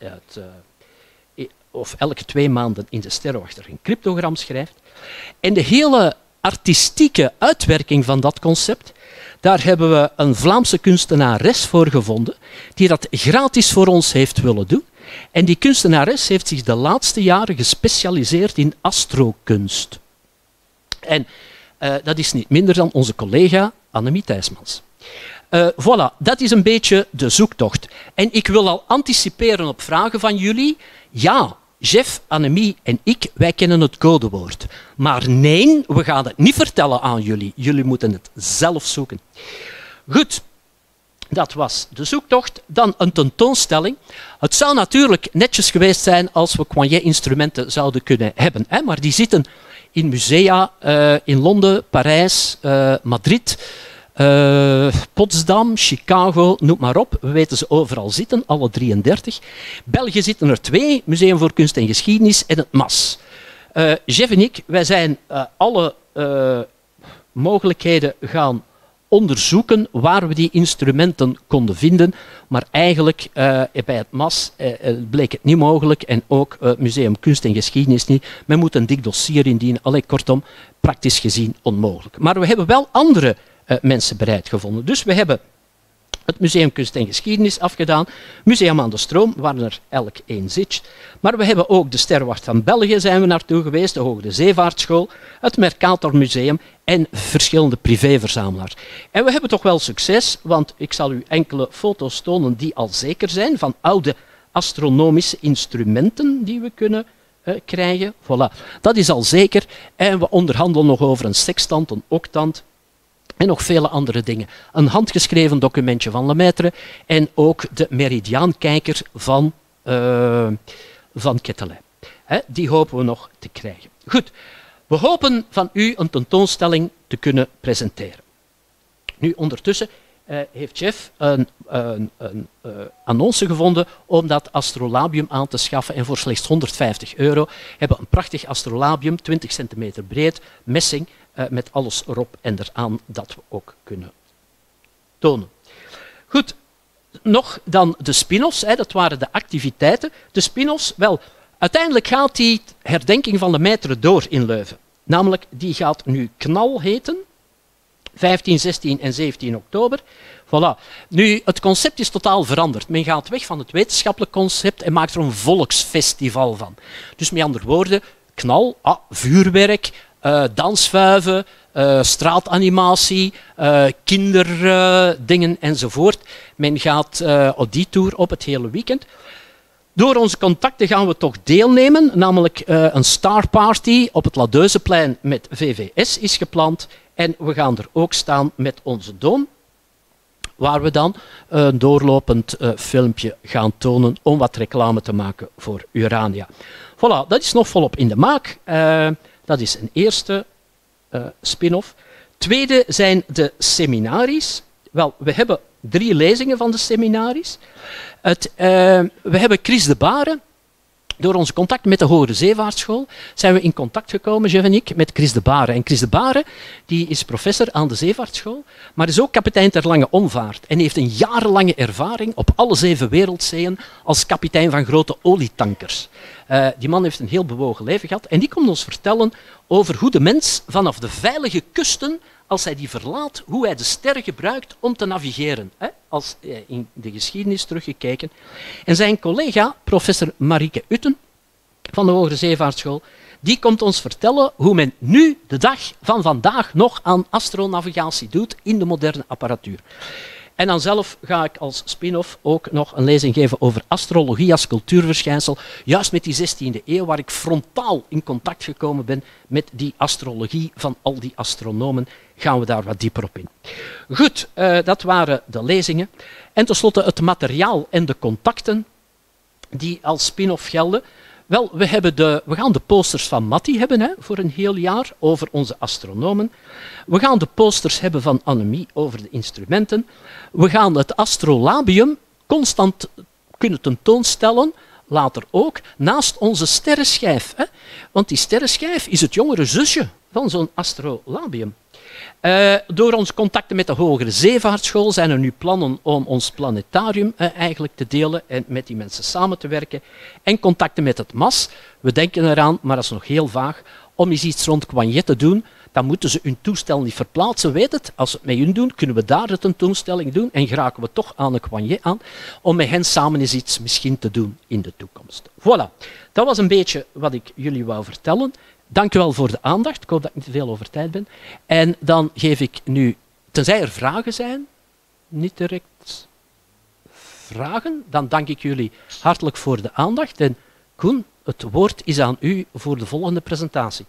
of elke 2 maanden in de Sterrenwachter een cryptogram schrijft. En de hele artistieke uitwerking van dat concept, daar hebben we een Vlaamse kunstenares voor gevonden, die dat gratis voor ons heeft willen doen. En die kunstenares heeft zich de laatste jaren gespecialiseerd in astrokunst. En dat is niet minder dan onze collega Annemie Thijsmans. Voilà, dat is een beetje de zoektocht. En ik wil al anticiperen op vragen van jullie. Ja, Jeff, Annemie en ik, wij kennen het codewoord. Maar nee, we gaan het niet vertellen aan jullie. Jullie moeten het zelf zoeken. Goed. Dat was de zoektocht. Dan een tentoonstelling. Het zou natuurlijk netjes geweest zijn als we Coignet-instrumenten zouden kunnen hebben. Hè? Maar die zitten in musea in Londen, Parijs, Madrid, Potsdam, Chicago, noem maar op. We weten ze overal zitten, alle 33. België zitten er 2, Museum voor Kunst en Geschiedenis en het MAS. Jeff en ik, wij zijn alle mogelijkheden gaan onderzoeken waar we die instrumenten konden vinden, maar eigenlijk bij het MAS bleek het niet mogelijk en ook Museum Kunst en Geschiedenis niet. Men moet een dik dossier indienen, kortom, praktisch gezien onmogelijk. Maar we hebben wel andere mensen bereid gevonden. Dus we hebben Het Museum Kunst en Geschiedenis afgedaan. Museum aan de Stroom, waar er elk één zit. Maar we hebben ook de Sterrenwacht van België zijn we naartoe geweest, de Hoge Zeevaartschool, het Mercator Museum en verschillende privéverzamelaars. En we hebben toch wel succes, want ik zal u enkele foto's tonen die al zeker zijn van oude astronomische instrumenten die we kunnen krijgen. Voilà, dat is al zeker. En we onderhandelen nog over een sextant, een octant en nog vele andere dingen. Een handgeschreven documentje van Lemaitre en ook de meridiaankijker van Kettelij. Die hopen we nog te krijgen. Goed, we hopen van u een tentoonstelling te kunnen presenteren. Nu, ondertussen heeft Jeff een annonce gevonden om dat astrolabium aan te schaffen en voor slechts €150 hebben we een prachtig astrolabium, 20 centimeter breed, messing, met alles erop en eraan dat we ook kunnen tonen. Goed, nog dan de spin-offs, dat waren de activiteiten. De spin-offs, wel, uiteindelijk gaat die herdenking van Lemaitre door in Leuven. Namelijk, die gaat nu Knal heten, 15, 16 en 17 oktober. Voilà. Nu, het concept is totaal veranderd. Men gaat weg van het wetenschappelijk concept en maakt er een volksfestival van. Dus met andere woorden, knal, vuurwerk, dansvuiven, straatanimatie, kinderdingen enzovoort. Men gaat op die tour op het hele weekend. Door onze contacten gaan we toch deelnemen, namelijk een starparty op het Ladeuzeplein met VVS is gepland. En we gaan er ook staan met onze Doom, waar we dan een doorlopend filmpje gaan tonen om wat reclame te maken voor Urania. Voilà, dat is nog volop in de maak. Dat is een eerste spin-off. Tweede zijn de seminaries. Wel, we hebben 3 lezingen van de seminaries. We hebben Chris de Baren. Door onze contact met de Hoge Zeevaartschool zijn we in contact gekomen, Jeff en ik, met Chris de Baren. En Chris de Baren die is professor aan de Zeevaartschool, maar is ook kapitein ter lange omvaart en heeft een jarenlange ervaring op alle 7 wereldzeeën als kapitein van grote olietankers. Die man heeft een heel bewogen leven gehad en die komt ons vertellen over hoe de mens vanaf de veilige kusten, als hij die verlaat, hoe hij de sterren gebruikt om te navigeren. Als in de geschiedenis teruggekeken. En zijn collega, professor Marieke Utten van de Hoge Zeevaartschool, die komt ons vertellen hoe men nu, de dag van vandaag, nog aan astronavigatie doet in de moderne apparatuur. En dan zelf ga ik als spin-off ook nog een lezing geven over astrologie als cultuurverschijnsel, juist met die 16e eeuw, waar ik frontaal in contact gekomen ben met die astrologie van al die astronomen, gaan we daar wat dieper op in. Goed, dat waren de lezingen. En tenslotte het materiaal en de contacten die als spin-off gelden. Wel, we gaan de posters van Matti hebben voor een heel jaar over onze astronomen. We gaan de posters hebben van Annemie over de instrumenten. We gaan het astrolabium constant kunnen tentoonstellen, later ook, naast onze sterrenschijf. Want die sterrenschijf is het jongere zusje van zo'n astrolabium. Door onze contacten met de Hogere Zeevaartschool zijn er nu plannen om ons planetarium eigenlijk te delen en met die mensen samen te werken. En contacten met het MAS. We denken eraan, maar dat is nog heel vaag, om eens iets rond Coignet te doen. Dan moeten ze hun toestel niet verplaatsen, weet het. Als we het met hun doen, kunnen we daar de tentoonstelling doen en geraken we toch aan een Coignet aan, om met hen samen eens iets misschien te doen in de toekomst. Voilà, dat was een beetje wat ik jullie wou vertellen. Dank u wel voor de aandacht. Ik hoop dat ik niet te veel over tijd ben. En dan geef ik nu, tenzij er vragen zijn, niet direct vragen, dan dank ik jullie hartelijk voor de aandacht. En Koen, het woord is aan u voor de volgende presentatie.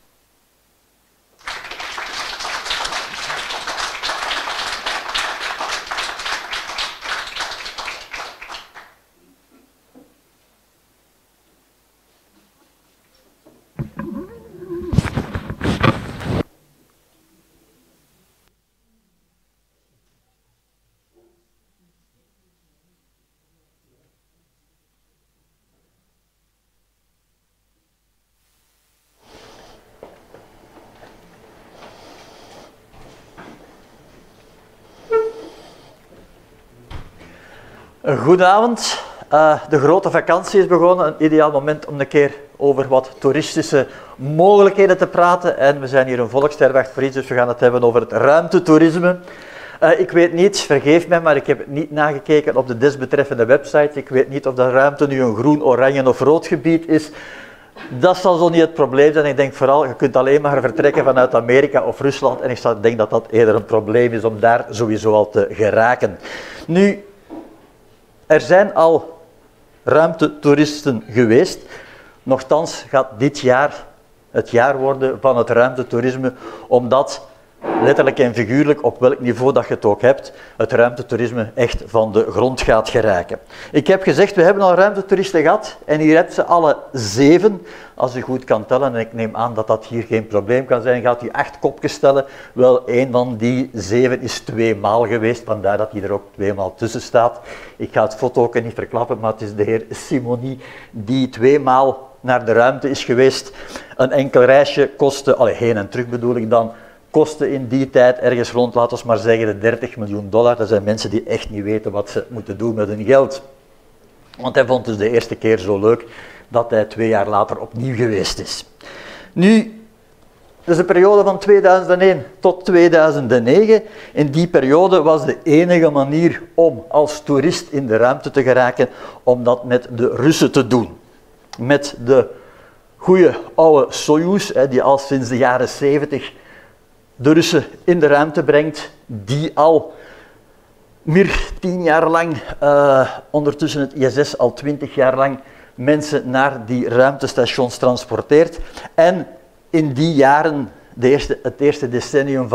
Goedenavond. De grote vakantie is begonnen. Een ideaal moment om een keer over wat toeristische mogelijkheden te praten. En we zijn hier een volkssterwacht voor iets, dus we gaan het hebben over het ruimtetoerisme. Ik weet niet, vergeef mij, maar ik heb het niet nagekeken op de desbetreffende website. Ik weet niet of de ruimte nu een groen, oranje of rood gebied is. Dat zal zo niet het probleem zijn. Ik denk vooral, je kunt alleen maar vertrekken vanuit Amerika of Rusland. En ik denk dat dat eerder een probleem is om daar sowieso al te geraken. Nu, er zijn al ruimtetoeristen geweest. Nochtans gaat dit jaar het jaar worden van het ruimtetoerisme, omdat letterlijk en figuurlijk, op welk niveau dat je het ook hebt, het ruimtetoerisme echt van de grond gaat geraken. Ik heb gezegd, we hebben al ruimtetoeristen gehad en hier hebt ze alle 7. Als u goed kan tellen, en ik neem aan dat dat hier geen probleem kan zijn, gaat u 8 kopjes stellen. Wel, een van die 7 is 2 maal geweest, vandaar dat hij er ook 2 maal tussen staat. Ik ga het foto ook niet verklappen, maar het is de heer Simoni die 2 maal naar de ruimte is geweest. Een enkel reisje kostte, heen en terug bedoel ik dan, kostte in die tijd ergens rond, laten we maar zeggen, de $30 miljoen. Dat zijn mensen die echt niet weten wat ze moeten doen met hun geld. Want hij vond het dus de eerste keer zo leuk dat hij 2 jaar later opnieuw geweest is. Nu, dus de periode van 2001 tot 2009. In die periode was de enige manier om als toerist in de ruimte te geraken, om dat met de Russen te doen. Met de goede oude Soyuz, die al sinds de jaren 70 de Russen in de ruimte brengt, die al meer 10 jaar lang, ondertussen het ISS al 20 jaar lang, mensen naar die ruimtestations transporteert. En in die jaren, het eerste decennium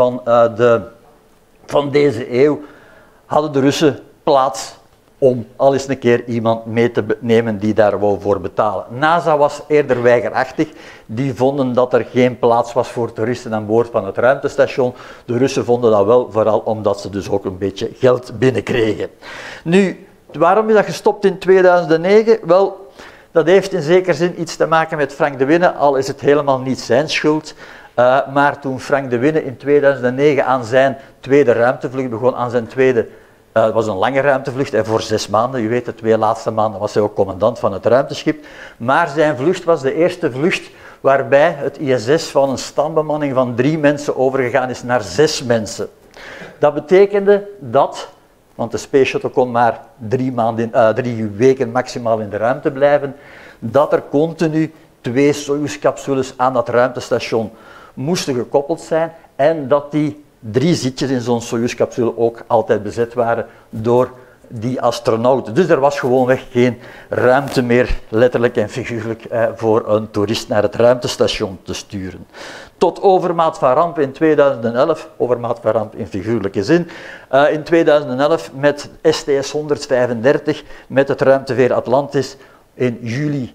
van deze eeuw, hadden de Russen plaats om al eens een keer iemand mee te nemen die daar wou voor betalen. NASA was eerder weigerachtig. Die vonden dat er geen plaats was voor toeristen aan boord van het ruimtestation. De Russen vonden dat wel, vooral omdat ze dus ook een beetje geld binnenkregen. Nu, waarom is dat gestopt in 2009? Wel, dat heeft in zekere zin iets te maken met Frank de Winne, al is het helemaal niet zijn schuld. Maar toen Frank de Winne in 2009 aan zijn tweede ruimtevlucht begon, aan zijn tweede... Het was een lange ruimtevlucht en voor 6 maanden, u weet de 2 laatste maanden was hij ook commandant van het ruimteschip. Maar zijn vlucht was de eerste vlucht waarbij het ISS van een stambemanning van 3 mensen overgegaan is naar 6 mensen. Dat betekende dat, want de Space Shuttle kon maar 3 weken maximaal in de ruimte blijven, dat er continu 2 Soyuz-capsules aan dat ruimtestation moesten gekoppeld zijn en dat die 3 zitjes in zo'n Soyuz-capsule ook altijd bezet waren door die astronauten. Dus er was gewoonweg geen ruimte meer, letterlijk en figuurlijk, voor een toerist naar het ruimtestation te sturen. Tot overmaat van ramp in 2011, overmaat van ramp in figuurlijke zin, in 2011 met STS-135, met het ruimteveer Atlantis, in juli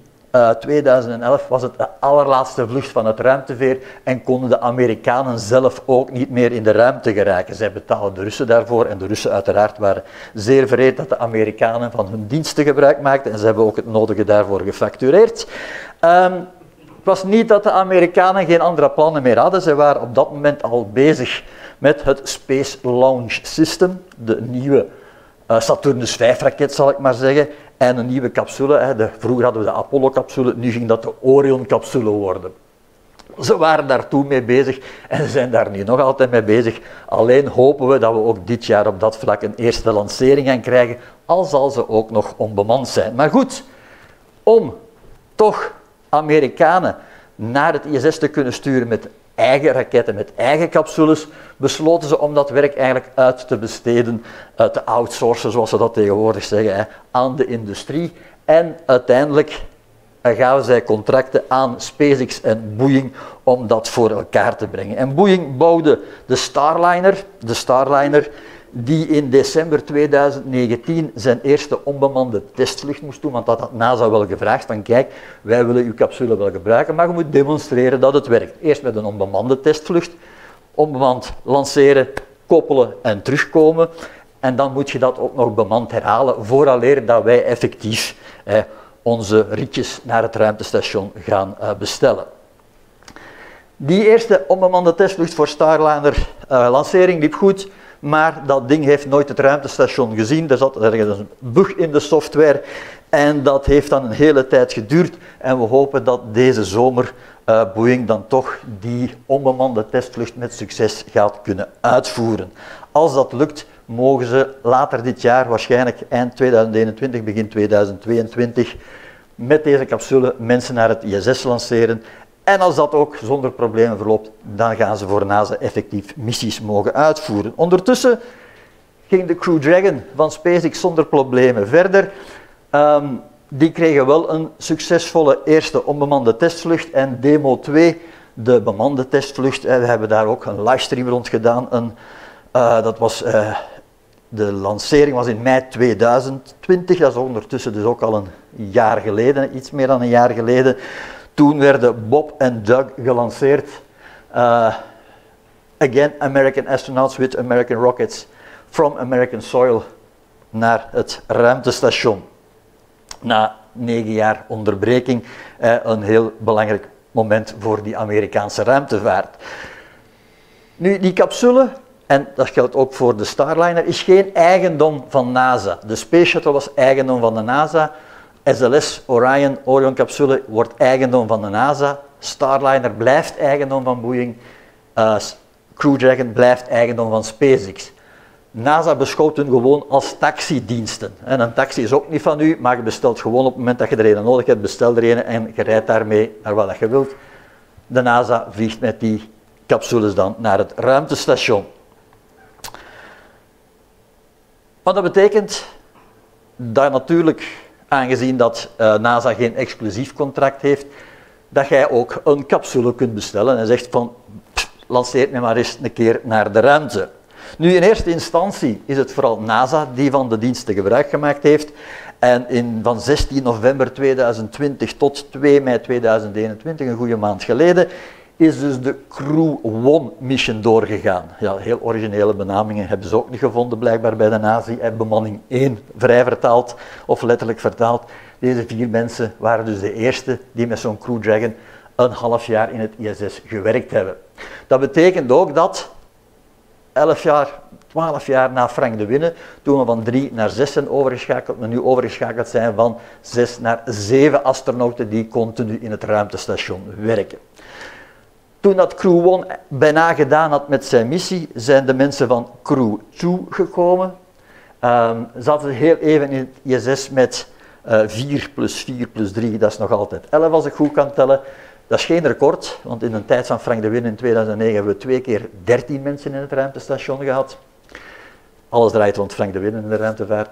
2011 was het de allerlaatste vlucht van het ruimteveer en konden de Amerikanen zelf ook niet meer in de ruimte geraken. Zij betalen de Russen daarvoor en de Russen uiteraard waren zeer vereerd dat de Amerikanen van hun diensten gebruik maakten en ze hebben ook het nodige daarvoor gefactureerd. Het was niet dat de Amerikanen geen andere plannen meer hadden, ze waren op dat moment al bezig met het Space Launch System, de nieuwe Saturnus 5 raket zal ik maar zeggen, en een nieuwe capsule. Vroeger hadden we de Apollo-capsule, nu ging dat de Orion-capsule worden. Ze waren daartoe mee bezig en ze zijn daar nu nog altijd mee bezig. Alleen hopen we dat we ook dit jaar op dat vlak een eerste lancering gaan krijgen, al zal ze ook nog onbemand zijn. Maar goed, om toch Amerikanen naar het ISS te kunnen sturen met eigen raketten, met eigen capsules, besloten ze om dat werk eigenlijk uit te besteden, te outsourcen, zoals ze dat tegenwoordig zeggen, aan de industrie. En uiteindelijk gaven zij contracten aan SpaceX en Boeing om dat voor elkaar te brengen. En Boeing bouwde de Starliner die in december 2019 zijn eerste onbemande testvlucht moest doen, want dat had NASA wel gevraagd van kijk, wij willen uw capsule wel gebruiken, maar je moet demonstreren dat het werkt. Eerst met een onbemande testvlucht, onbemand lanceren, koppelen en terugkomen en dan moet je dat ook nog bemand herhalen vooraleer dat wij effectief onze ritjes naar het ruimtestation gaan bestellen. Die eerste onbemande testvlucht voor Starliner lancering liep goed, maar dat ding heeft nooit het ruimtestation gezien. Er zat ergens een bug in de software en dat heeft dan een hele tijd geduurd. En we hopen dat deze zomer Boeing dan toch die onbemande testvlucht met succes gaat kunnen uitvoeren. als dat lukt, mogen ze later dit jaar, waarschijnlijk eind 2021, begin 2022, met deze capsule mensen naar het ISS lanceren. En als dat ook zonder problemen verloopt, dan gaan ze voor NASA effectief missies mogen uitvoeren. Ondertussen ging de Crew Dragon van SpaceX zonder problemen verder. Die kregen wel een succesvolle eerste onbemande testvlucht en Demo 2, de bemande testvlucht. We hebben daar ook een livestream rond gedaan. De lancering was in mei 2020, dat is ondertussen dus ook al een jaar geleden, iets meer dan een jaar geleden. Toen werden Bob en Doug gelanceerd. Again, American astronauts with American rockets from American soil naar het ruimtestation. Na 9 jaar onderbreking, een heel belangrijk moment voor die Amerikaanse ruimtevaart. Nu, die capsule, en dat geldt ook voor de Starliner, is geen eigendom van NASA. De Space Shuttle was eigendom van de NASA. SLS, Orion capsule wordt eigendom van de NASA. Starliner blijft eigendom van Boeing. Crew Dragon blijft eigendom van SpaceX. NASA beschouwt hun gewoon als taxidiensten. En een taxi is ook niet van u, maar je bestelt gewoon op het moment dat je er een nodig hebt, bestel er een en je rijdt daarmee naar wat je wilt. De NASA vliegt met die capsules dan naar het ruimtestation. Wat dat betekent, dat natuurlijk, aangezien dat NASA geen exclusief contract heeft, dat jij ook een capsule kunt bestellen en zegt van, lanceer me maar eens een keer naar de ruimte. Nu, in eerste instantie is het vooral NASA die van de diensten gebruik gemaakt heeft. En van 16 november 2020 tot 2 mei 2021, een goede maand geleden, is dus de Crew One mission doorgegaan. Ja, heel originele benamingen hebben ze ook niet gevonden, blijkbaar bij de Nazi. Bemanning 1, vrij vertaald, of letterlijk vertaald. Deze 4 mensen waren dus de eerste die met zo'n Crew Dragon een half jaar in het ISS gewerkt hebben. Dat betekent ook dat 12 jaar na Frank de Winne, toen we van 3 naar 6 zijn overgeschakeld, we nu overgeschakeld zijn van 6 naar 7 astronauten die continu in het ruimtestation werken. Toen dat Crew One bijna gedaan had met zijn missie, zijn de mensen van Crew 2 gekomen. Zaten heel even in het ISS met 4 plus 4 plus 3, dat is nog altijd 11 als ik goed kan tellen. Dat is geen record, want in de tijd van Frank de Winne in 2009 hebben we 2 keer 13 mensen in het ruimtestation gehad. Alles draait rond Frank de Winne in de ruimtevaart.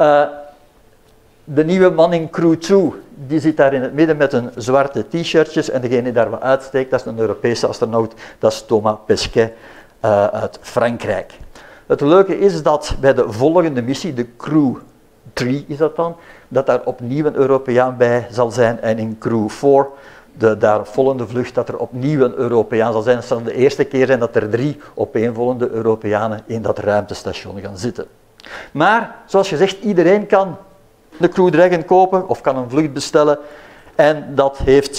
De nieuwe manning Crew 2, die zit daar in het midden met een zwarte t-shirtjes en degene die daar wat uitsteekt, dat is een Europese astronaut, dat is Thomas Pesquet uit Frankrijk. Het leuke is dat bij de volgende missie, de Crew 3 is dat dan, dat daar opnieuw een Europeaan bij zal zijn en in Crew 4, de daaropvolgende vlucht, dat er opnieuw een Europeaan zal zijn. Het zal de eerste keer zijn dat er 3 opeenvolgende Europeanen in dat ruimtestation gaan zitten. Maar, zoals gezegd, iedereen kan de Crew Dragon kopen of kan een vlucht bestellen. En dat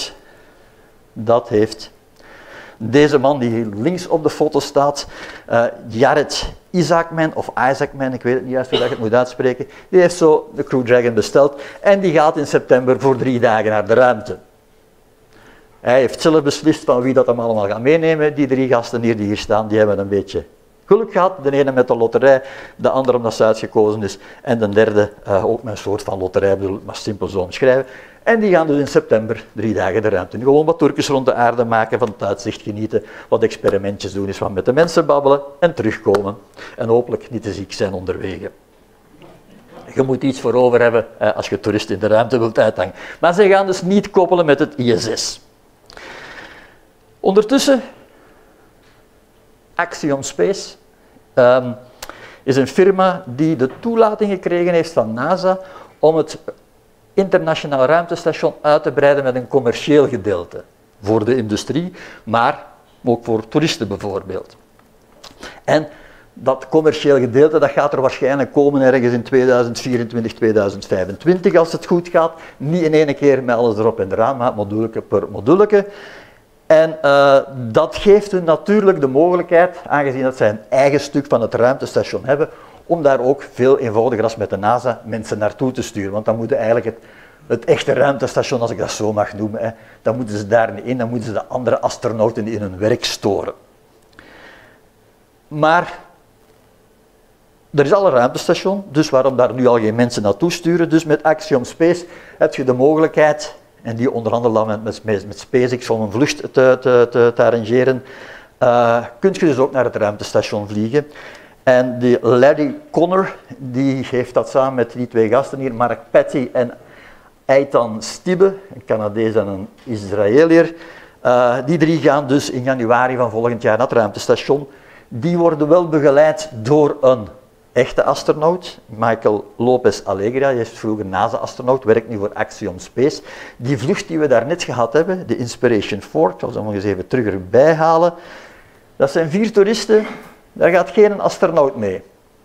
heeft deze man die hier links op de foto staat, Jared Isaacman, ik weet het niet juist hoe ik het moet uitspreken, die heeft zo de Crew Dragon besteld en die gaat in september voor 3 dagen naar de ruimte. Hij heeft zelf beslist van wie dat hem allemaal gaat meenemen. Die 3 gasten hier die hier staan, die hebben een beetje geluk gehad. De ene met de loterij, de andere omdat ze uitgekozen is. En de derde ook met een soort van loterij, bedoel ik maar simpel zo omschrijven. En die gaan dus in september 3 dagen de ruimte in. Gewoon wat toertjes rond de aarde maken, van het uitzicht genieten, wat experimentjes doen, is wat met de mensen babbelen en terugkomen. En hopelijk niet te ziek zijn onderwege. Je moet iets voor over hebben als je toerist in de ruimte wilt uithangen. Maar ze gaan dus niet koppelen met het ISS. Ondertussen, Axiom Space is een firma die de toelating gekregen heeft van NASA om het internationaal ruimtestation uit te breiden met een commercieel gedeelte. Voor de industrie, maar ook voor toeristen bijvoorbeeld. En dat commercieel gedeelte dat gaat er waarschijnlijk komen ergens in 2024, 2025 als het goed gaat. Niet in één keer met alles erop en eraan, maar moduleke per moduleke. En dat geeft hun natuurlijk de mogelijkheid, aangezien dat zij een eigen stuk van het ruimtestation hebben, om daar ook veel eenvoudiger als met de NASA mensen naartoe te sturen. Want dan moeten eigenlijk het echte ruimtestation, als ik dat zo mag noemen, dan moeten ze daar niet in, dan moeten ze de andere astronauten in hun werk storen. Maar er is al een ruimtestation, dus waarom daar nu al geen mensen naartoe sturen? Dus met Axiom Space heb je de mogelijkheid, en die onderhandelen dan met SpaceX om een vlucht te arrangeren, kun je dus ook naar het ruimtestation vliegen. En die Larry Connor, die heeft dat samen met die twee gasten hier, Mark Patty en Eitan Stibbe, een Canadees en een Israëliër. Die drie gaan dus in januari van volgend jaar naar het ruimtestation. Die worden wel begeleid door een echte astronaut, Michael Lopez Alegria, die is vroeger NASA-astronaut, werkt nu voor Axiom Space. Die vlucht die we daarnet gehad hebben, de Inspiration 4, ik zal ze nog eens even terug erbij halen. Dat zijn 4 toeristen, daar gaat geen astronaut mee.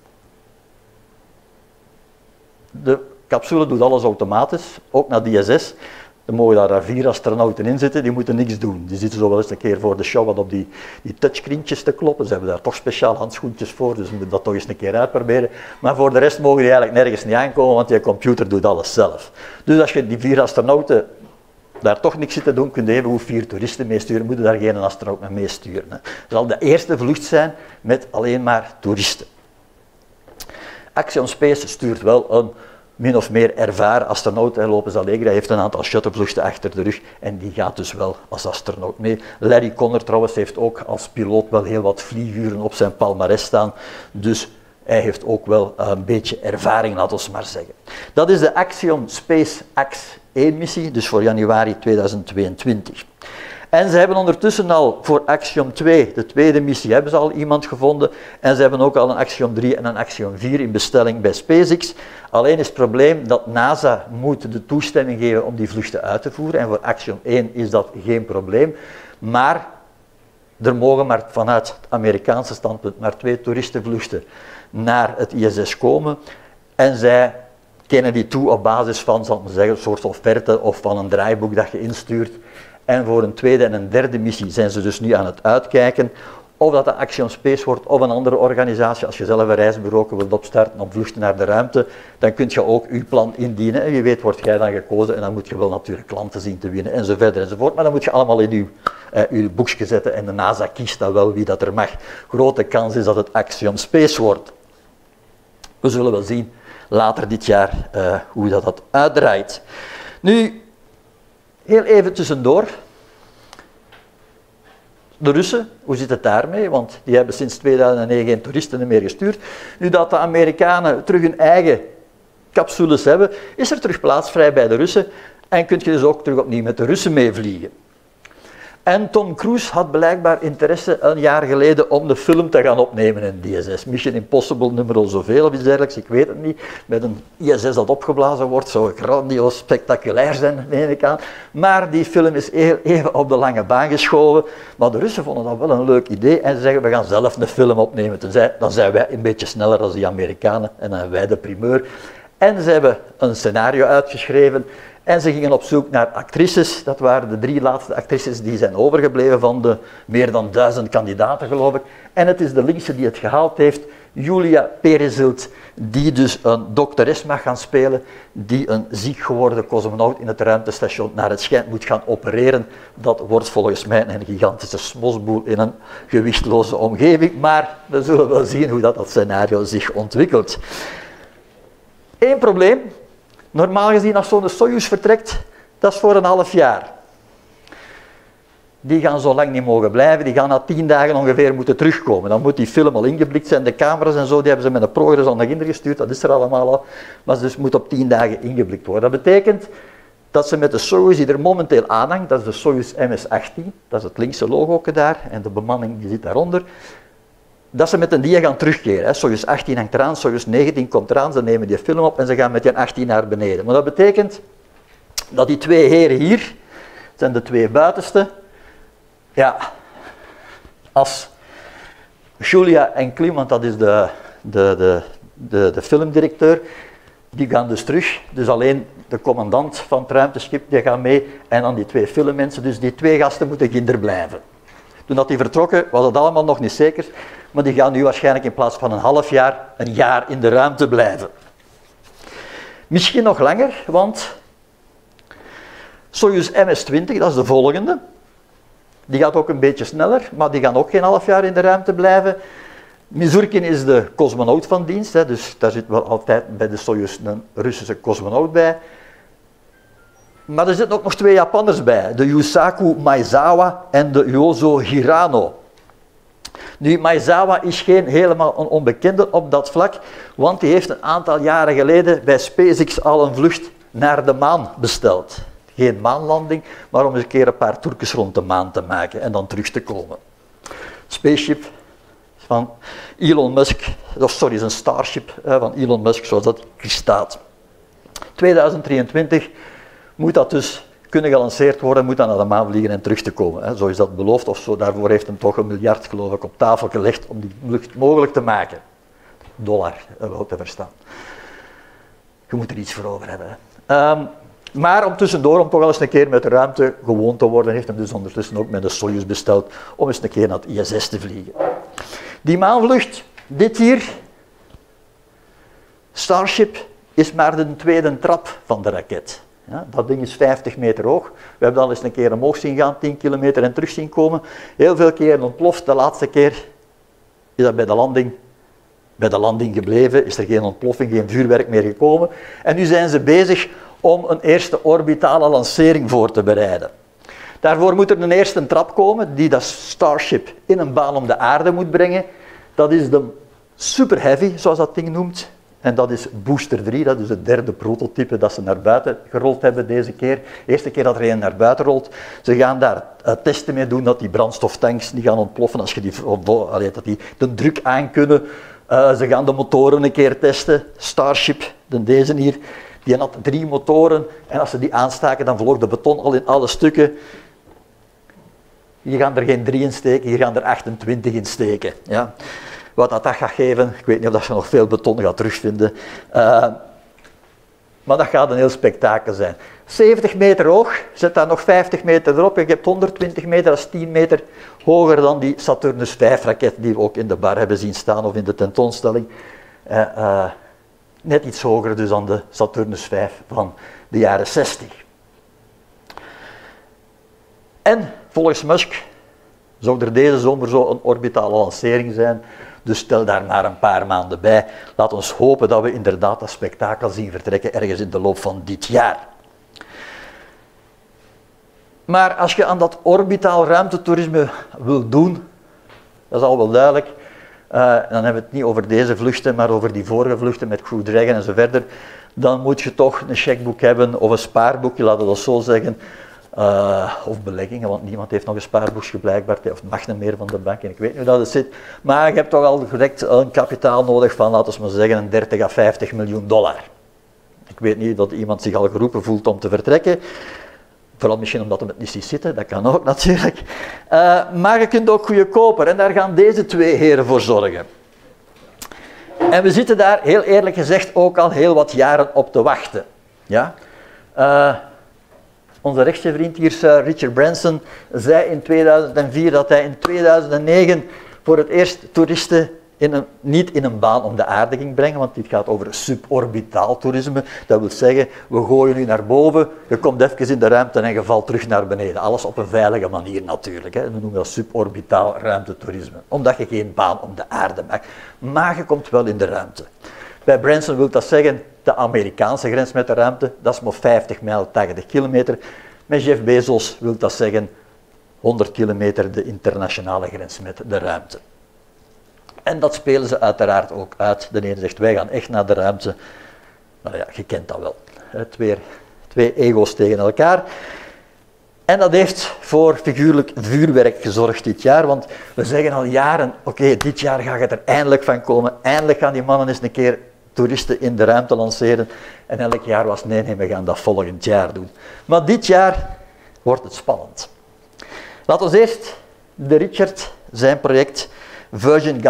De capsule doet alles automatisch, ook naar DSS. Er mogen daar 4 astronauten in zitten, die moeten niks doen. Die zitten zo wel eens een keer voor de show wat op die touchscreentjes te kloppen. Ze hebben daar toch speciaal handschoentjes voor, dus we moeten dat toch eens een keer uitproberen. Maar voor de rest mogen die eigenlijk nergens niet aankomen, want die computer doet alles zelf. Dus als je die 4 astronauten daar toch niks zit te doen, kun je even 4 toeristen meesturen, moeten daar geen astronaut mee meesturen. Het zal de eerste vlucht zijn met alleen maar toeristen. Axiom Space stuurt wel een min of meer ervaren astronaut. Lopez Alegria heeft een aantal shuttlevluchten achter de rug en die gaat dus wel als astronaut mee. Larry Connor trouwens heeft ook als piloot wel heel wat vlieguren op zijn palmares staan, dus hij heeft ook wel een beetje ervaring, laten we maar zeggen. Dat is de Axiom Space AX-1-missie, dus voor januari 2022. En ze hebben ondertussen al voor Axiom 2, de tweede missie, hebben ze al iemand gevonden. En ze hebben ook al een Axiom 3 en een Axiom 4 in bestelling bij SpaceX. Alleen is het probleem dat NASA moet de toestemming geven om die vluchten uit te voeren. En voor Axiom 1 is dat geen probleem. Maar er mogen maar vanuit het Amerikaanse standpunt maar 2 toeristenvluchten naar het ISS komen. En zij kennen die toe op basis van, zal ik maar zeggen, een soort offerte of van een draaiboek dat je instuurt. En voor een tweede en een derde missie zijn ze dus nu aan het uitkijken. Of dat de Axiom Space wordt of een andere organisatie. Als je zelf een reisbureau wilt opstarten om vluchten naar de ruimte, dan kun je ook je plan indienen. En wie weet wordt jij dan gekozen en dan moet je wel natuurlijk klanten zien te winnen enzovoort enzovoort. Maar dan moet je allemaal in uw boekje zetten en de NASA kiest dan wel wie dat er mag. Grote kans is dat het Axiom Space wordt. We zullen wel zien later dit jaar hoe dat uitdraait. Nu, heel even tussendoor. De Russen, hoe zit het daarmee? Want die hebben sinds 2009 geen toeristen meer gestuurd. Nu dat de Amerikanen terug hun eigen capsules hebben, is er terug plaats vrij bij de Russen en kun je dus ook terug opnieuw met de Russen meevliegen. En Tom Cruise had blijkbaar interesse een jaar geleden om de film te gaan opnemen in DSS. Mission Impossible nummer zoveel of iets dergelijks, ik weet het niet. Met een ISS dat opgeblazen wordt, zou grandioos spectaculair zijn, neem ik aan. Maar die film is even op de lange baan geschoven. Maar de Russen vonden dat wel een leuk idee en ze zeggen we gaan zelf een film opnemen. Dan zijn wij een beetje sneller dan die Amerikanen en dan hebben wij de primeur. En ze hebben een scenario uitgeschreven. En ze gingen op zoek naar actrices. Dat waren de 3 laatste actrices die zijn overgebleven van de meer dan 1000 kandidaten, geloof ik. En het is de linkse die het gehaald heeft, Julia Perezult, die dus een dokteres mag gaan spelen, die een ziek geworden cosmonaut in het ruimtestation naar het schijnt moet gaan opereren. Dat wordt volgens mij een gigantische smosboel in een gewichtloze omgeving, maar we zullen wel zien hoe dat scenario zich ontwikkelt. Eén probleem. Normaal gezien als zo'n Soyuz vertrekt, dat is voor een half jaar. Die gaan zo lang niet mogen blijven, die gaan na 10 dagen ongeveer moeten terugkomen. Dan moet die film al ingeblikt zijn, de camera's en zo, die hebben ze met een progress al naar ingestuurd, dat is er allemaal al. Maar ze dus moet op 10 dagen ingeblikt worden. Dat betekent dat ze met de Soyuz die er momenteel aanhangt, dat is de Soyuz MS-18, dat is het linkse logo daar, en de bemanning die zit daaronder, dat ze met een dia gaan terugkeren. Soyuz 18 hangt eraan, Soyuz 19 komt eraan, ze nemen die film op en ze gaan met die 18 naar beneden. Maar dat betekent dat die 2 heren hier, zijn de 2 buitenste, ja, als Julia en Klim, want dat is de filmdirecteur, die gaan dus terug. Dus alleen de commandant van het ruimteschip die gaat mee en dan die 2 filmmensen. Dus die 2 gasten moeten kinder blijven. Toen dat die vertrokken was het allemaal nog niet zeker, maar die gaan nu waarschijnlijk in plaats van een half jaar, een jaar in de ruimte blijven. Misschien nog langer, want Soyuz MS-20, dat is de volgende, die gaat ook een beetje sneller, maar die gaan ook geen half jaar in de ruimte blijven. Misurkin is de cosmonaut van dienst, hè, dus daar zit wel altijd bij de Soyuz een Russische cosmonaut bij. Maar er zitten ook nog 2 Japanners bij, de Yusaku Maezawa en de Yozo Hirano. Nu, Maezawa is geen helemaal een onbekende op dat vlak, want die heeft een aantal jaren geleden bij SpaceX al een vlucht naar de maan besteld. Geen maanlanding, maar om eens een keer een paar toertjes rond de maan te maken en dan terug te komen. Spaceship van Elon Musk, sorry, is een Starship van Elon Musk, zoals dat hier staat. 2023 moet dat dus kunnen gelanceerd worden, moet dan naar de maan vliegen en terug te komen. Zo is dat beloofd of zo. Daarvoor heeft hem toch $1 miljard, geloof ik, op tafel gelegd om die vlucht mogelijk te maken. Dollar, wel te verstaan. Je moet er iets voor over hebben. Maar om tussendoor, om toch wel eens een keer met de ruimte gewoon te worden, heeft hem dus ondertussen ook met de Soyuz besteld om eens een keer naar het ISS te vliegen. Die maanvlucht, dit hier, Starship, is maar de tweede trap van de raket. Ja, dat ding is 50 meter hoog. We hebben al eens een keer omhoog zien gaan, 10 kilometer en terug zien komen. Heel veel keren ontploft. De laatste keer is dat bij de landing gebleven. Is er geen ontploffing, geen vuurwerk meer gekomen. En nu zijn ze bezig om een eerste orbitale lancering voor te bereiden. Daarvoor moet er een eerste trap komen die dat Starship in een baan om de aarde moet brengen. Dat is de Super Heavy, zoals dat ding noemt. En dat is Booster 3, dat is het derde prototype dat ze naar buiten gerold hebben deze keer. De eerste keer dat er een naar buiten rolt. Ze gaan daar testen mee doen dat die brandstoftanks niet gaan ontploffen als je dat die de druk aan kunnen. Ze gaan de motoren een keer testen. Starship, deze hier, die had 3 motoren. En als ze die aanstaken, dan vloog de beton al in alle stukken. Hier gaan er geen 3 in steken, hier gaan er 28 in steken. Ja. Wat dat gaat geven, ik weet niet of je nog veel beton gaat terugvinden. Maar dat gaat een heel spektakel zijn. 70 meter hoog, zet daar nog 50 meter erop. En je hebt 120 meter, dat is 10 meter hoger dan die Saturnus 5-raket die we ook in de bar hebben zien staan of in de tentoonstelling. Net iets hoger dus dan de Saturnus 5 van de jaren 60. En volgens Musk zou er deze zomer zo een orbitale lancering zijn. Dus stel daar maar een paar maanden bij. Laat ons hopen dat we inderdaad dat spektakel zien vertrekken ergens in de loop van dit jaar. Maar als je aan dat orbitaal ruimtetoerisme wil doen, dat is al wel duidelijk. Dan hebben we het niet over deze vluchten, maar over die vorige vluchten met Crew Dragon en zo verder. Dan moet je toch een checkboek hebben of een spaarboekje, laten we dat zo zeggen. Of beleggingen, want niemand heeft nog een spaarboekje blijkbaar, of mag niet meer van de bank, en ik weet niet hoe dat het zit. Maar je hebt toch al direct een kapitaal nodig van, laten we maar zeggen, $30 à 50 miljoen. Ik weet niet dat iemand zich al geroepen voelt om te vertrekken. Vooral misschien omdat hem het niet ziet zitten, dat kan ook natuurlijk. Maar je kunt ook goede koper, en daar gaan deze 2 heren voor zorgen. En we zitten daar, heel eerlijk gezegd, ook al heel wat jaren op te wachten. Ja? Onze rechtse vriend hier, Sir Richard Branson, zei in 2004 dat hij in 2009 voor het eerst toeristen niet in een baan om de aarde ging brengen, want dit gaat over suborbitaal toerisme. Dat wil zeggen, we gooien u naar boven, je komt even in de ruimte en je valt terug naar beneden. Alles op een veilige manier natuurlijk. Hè. We noemen dat suborbitaal ruimtetoerisme, omdat je geen baan om de aarde maakt. Maar je komt wel in de ruimte. Bij Branson wil dat zeggen, de Amerikaanse grens met de ruimte, dat is maar 50 mijl, 80 kilometer. Met Jeff Bezos wil dat zeggen 100 kilometer de internationale grens met de ruimte. En dat spelen ze uiteraard ook uit. De ene zegt, wij gaan echt naar de ruimte. Nou ja, je kent dat wel. Twee ego's tegen elkaar. En dat heeft voor figuurlijk vuurwerk gezorgd dit jaar, want we zeggen al jaren, oké, dit jaar gaat het er eindelijk van komen. Eindelijk gaan die mannen eens een keer toeristen in de ruimte lanceren. En elk jaar was nee, we gaan dat volgend jaar doen. Maar dit jaar wordt het spannend. Laten we eerst de Richard, zijn project Virgin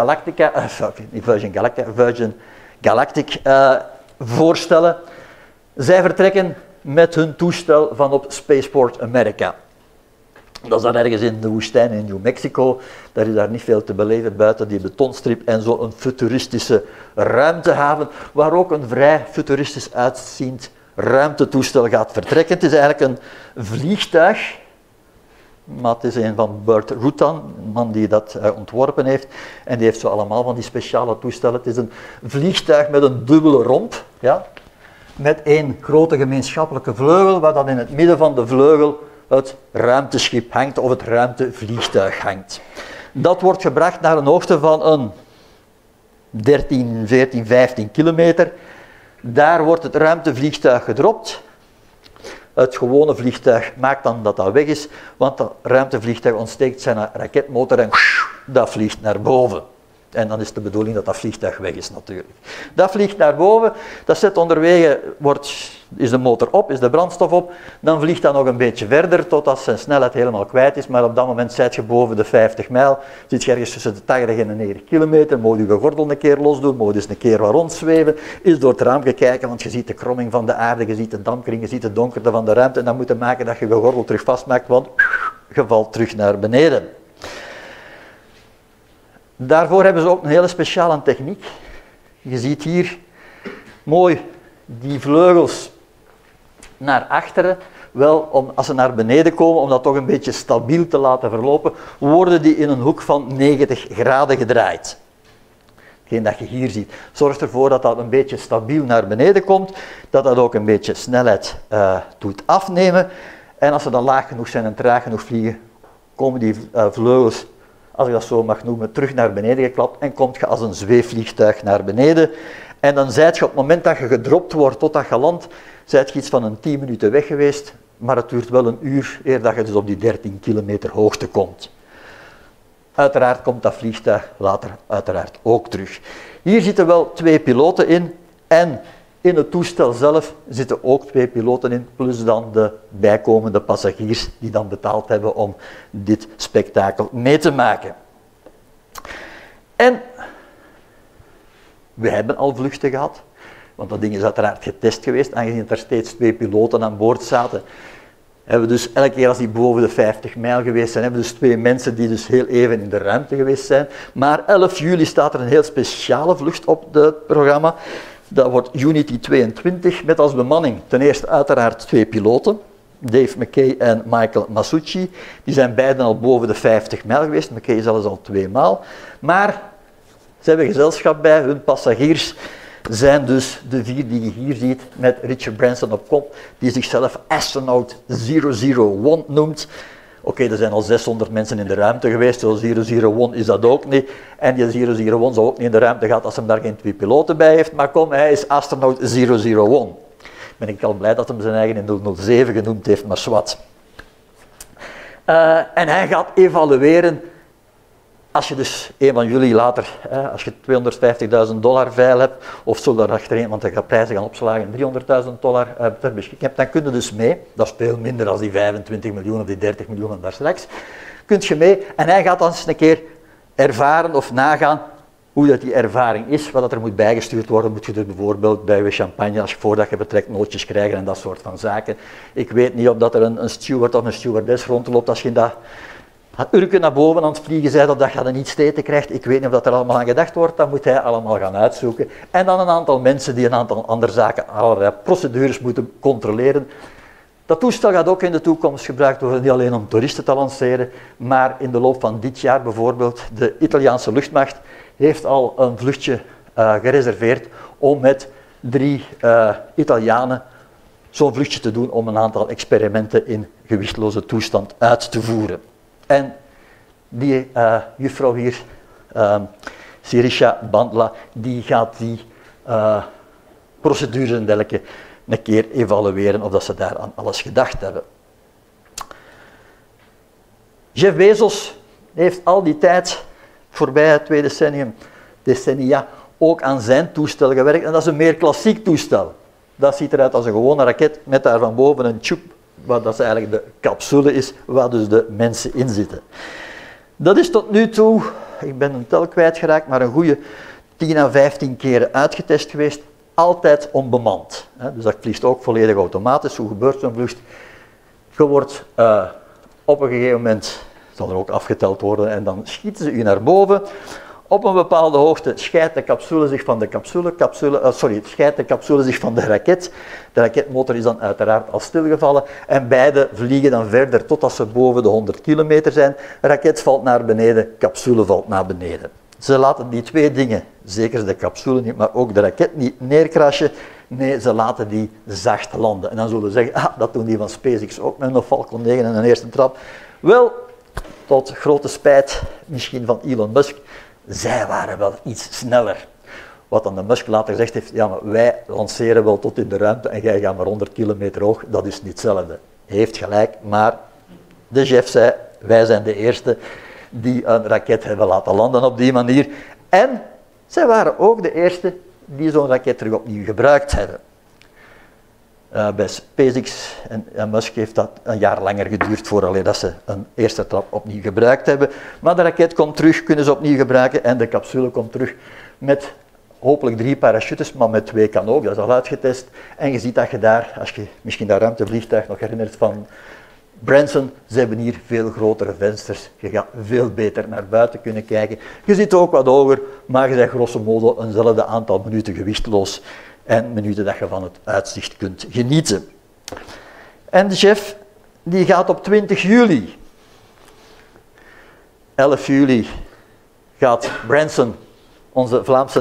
Galactic voorstellen. Zij vertrekken met hun toestel van op Spaceport America. Dat is daar ergens in de woestijn in New Mexico. Daar is daar niet veel te beleven buiten die betonstrip en zo een futuristische ruimtehaven, waar ook een vrij futuristisch uitziend ruimtetoestel gaat vertrekken. Het is eigenlijk een vliegtuig maar het is een van Burt Rutan, een man die dat ontworpen heeft. En die heeft zo allemaal van die speciale toestellen. Het is een vliegtuig met een dubbele romp, ja, met één grote gemeenschappelijke vleugel, waar dan in het midden van de vleugel het ruimteschip hangt of het ruimtevliegtuig hangt. Dat wordt gebracht naar een hoogte van een 13, 14, 15 kilometer. Daar wordt het ruimtevliegtuig gedropt. Het gewone vliegtuig maakt dan dat dat weg is, want dat ruimtevliegtuig ontsteekt zijn raketmotor en dat vliegt naar boven. En dan is de bedoeling dat dat vliegtuig weg is natuurlijk. Dat vliegt naar boven, dat zet onderwege, is de motor op, is de brandstof op, dan vliegt dat nog een beetje verder totdat zijn snelheid helemaal kwijt is, maar op dat moment zit je boven de 50 mijl, zit je ergens tussen de 80 en de 90 kilometer, moet je gordel een keer losdoen, moet je eens een keer wat rondzweven, is door het raam kijken, want je ziet de kromming van de aarde, je ziet de dampkring, je ziet de donkerte van de ruimte en dan moet je maken dat je je gordel terug vastmaakt, want je valt terug naar beneden. Daarvoor hebben ze ook een hele speciale techniek. Je ziet hier mooi die vleugels naar achteren. Wel, als ze naar beneden komen, om dat toch een beetje stabiel te laten verlopen, worden die in een hoek van 90 graden gedraaid. Hetgeen dat je hier ziet, zorgt ervoor dat dat een beetje stabiel naar beneden komt, dat dat ook een beetje snelheid doet afnemen. En als ze dan laag genoeg zijn en traag genoeg vliegen, komen die vleugels, als ik dat zo mag noemen, terug naar beneden geklapt en komt je als een zweefvliegtuig naar beneden. En dan zijt je op het moment dat je gedropt wordt totdat je landt, zijt je iets van een 10 minuten weg geweest, maar het duurt wel een uur eer dat je dus op die 13 kilometer hoogte komt. Uiteraard komt dat vliegtuig later uiteraard ook terug. Hier zitten wel 2 piloten in en in het toestel zelf zitten ook 2 piloten in, plus dan de bijkomende passagiers die dan betaald hebben om dit spektakel mee te maken. En we hebben al vluchten gehad, want dat ding is uiteraard getest geweest, aangezien er steeds 2 piloten aan boord zaten. Hebben we dus elke keer als die boven de 50 mijl geweest zijn, hebben we dus 2 mensen die dus heel even in de ruimte geweest zijn. Maar 11 juli staat er een heel speciale vlucht op het programma. Dat wordt Unity 22 met als bemanning ten eerste uiteraard 2 piloten, Dave McKay en Michael Masucci. Die zijn beiden al boven de 50 mijl geweest, McKay zelfs al 2 maal. Maar ze hebben gezelschap bij, hun passagiers zijn dus de 4 die je hier ziet met Richard Branson op kop, die zichzelf Astronaut 001 noemt. Oké, er zijn al 600 mensen in de ruimte geweest, zo 001 is dat ook niet. En die 001 zou ook niet in de ruimte gaan als hij daar geen 2 piloten bij heeft. Maar kom, hij is Astronaut 001. Ben ik al blij dat hij zijn eigen in 007 genoemd heeft, maar zwart. En hij gaat evalueren, als je dus 1 van jullie later, als je $250.000 veil hebt, of zo daarachtereen, want de prijzen gaan opslagen, $300.000 ter beschikking hebt, dan kun je dus mee. Dat is veel minder dan die 25 miljoen of die 30 miljoen daar straks. Kun je mee en hij gaat dan eens een keer ervaren of nagaan hoe dat die ervaring is, wat dat er moet bijgestuurd worden. Moet je dus bijvoorbeeld bij champagne, als je voordat je betrekt, nootjes krijgen en dat soort van zaken. Ik weet niet of dat er een steward of een stewardess rondloopt als je dat urken naar boven aan het vliegen zijn, dat je er niet steten krijgt. Ik weet niet of dat er allemaal aan gedacht wordt, dat moet hij allemaal gaan uitzoeken. En dan een aantal mensen die een aantal andere zaken, allerlei procedures moeten controleren. Dat toestel gaat ook in de toekomst gebruikt worden, niet alleen om toeristen te lanceren, maar in de loop van dit jaar bijvoorbeeld, de Italiaanse luchtmacht heeft al een vluchtje gereserveerd om met 3 Italianen zo'n vluchtje te doen om een aantal experimenten in gewichtloze toestand uit te voeren. En die juffrouw hier, Sirisha Bandla, die gaat die procedures en dergelijke een keer evalueren of dat ze daar aan alles gedacht hebben. Jeff Bezos heeft al die tijd, voorbij het 2 decennia, ook aan zijn toestel gewerkt. En dat is een meer klassiek toestel. Dat ziet eruit als een gewone raket met daar van boven een tube, wat dat eigenlijk de capsule is, waar dus de mensen in zitten. Dat is tot nu toe, ik ben een tel kwijtgeraakt, maar een goede 10 à 15 keren uitgetest geweest, altijd onbemand. Dus dat vliegt ook volledig automatisch. Hoe gebeurt zo'n vlucht? Je wordt op een gegeven moment, zal er ook afgeteld worden, en dan schieten ze u naar boven. Op een bepaalde hoogte scheidt de capsule zich van de scheidt de capsule zich van de raket. De raketmotor is dan uiteraard al stilgevallen en beide vliegen dan verder totdat ze boven de 100 kilometer zijn. Raket valt naar beneden, capsule valt naar beneden. Ze laten die twee dingen, zeker de capsule niet, maar ook de raket niet neercrashen. Nee, ze laten die zacht landen. En dan zullen we zeggen, dat doen die van SpaceX ook met een Falcon 9 en een eerste trap. Wel, tot grote spijt misschien van Elon Musk, zij waren wel iets sneller. Wat dan de Musk later gezegd heeft, ja, maar wij lanceren wel tot in de ruimte en jij gaat maar 100 kilometer hoog, dat is niet hetzelfde. Heeft gelijk, maar de chef zei, wij zijn de eerste die een raket hebben laten landen op die manier. En zij waren ook de eerste die zo'n raket terug opnieuw gebruikt hebben. Bij SpaceX en Musk heeft dat een jaar langer geduurd voordat ze een eerste trap opnieuw gebruikt hebben. Maar de raket komt terug, kunnen ze opnieuw gebruiken en de capsule komt terug met hopelijk 3 parachutes, maar met 2 kan ook, dat is al uitgetest. En je ziet dat je daar, als je misschien dat ruimtevliegtuig nog herinnert van Branson, ze hebben hier veel grotere vensters, je gaat veel beter naar buiten kunnen kijken. Je zit ook wat hoger, maar je bent grosso modo eenzelfde aantal minuten gewichtloos en minuten dat je van het uitzicht kunt genieten. En de chef die gaat op 20 juli, 11 juli gaat Branson, onze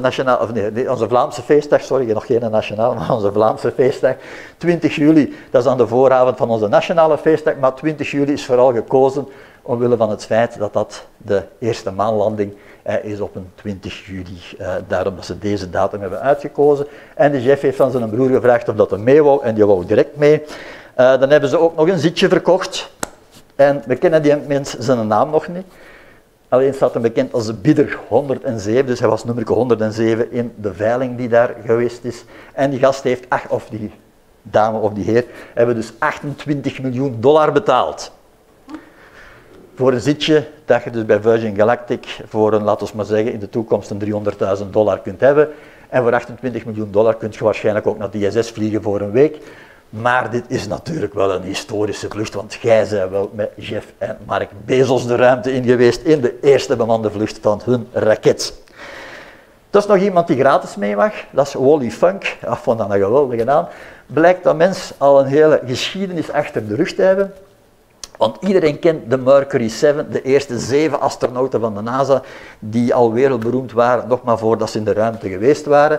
Vlaamse feestdag, sorry, nog geen nationale, maar onze Vlaamse feestdag, 20 juli, dat is aan de vooravond van onze nationale feestdag, maar 20 juli is vooral gekozen omwille van het feit dat dat de eerste maanlanding is op een 20 juli, daarom dat ze deze datum hebben uitgekozen. En de chef heeft van zijn broer gevraagd of dat hij mee wou, en die wou direct mee. Dan hebben ze ook nog een zitje verkocht, en we kennen die mens zijn naam nog niet. Alleen staat hem bekend als de bidder 107, dus hij was nummer 107 in de veiling die daar geweest is. En die gast heeft, of die dame of die heer, hebben dus $28 miljoen betaald. Voor een zitje dat je dus bij Virgin Galactic voor een, laten we maar zeggen, in de toekomst een $300.000 kunt hebben. En voor $28 miljoen kun je waarschijnlijk ook naar de ISS vliegen voor een week. Maar dit is natuurlijk wel een historische vlucht, want jij bent wel met Jeff en Mark Bezos de ruimte in geweest in de eerste bemande vlucht van hun raket. Er is nog iemand die gratis mee mag, dat is Wally Funk. Ik vond dat een geweldige naam. Blijkt dat mens al een hele geschiedenis achter de rug te hebben. Want iedereen kent de Mercury 7, de eerste 7 astronauten van de NASA, die al wereldberoemd waren, nog maar voordat ze in de ruimte geweest waren.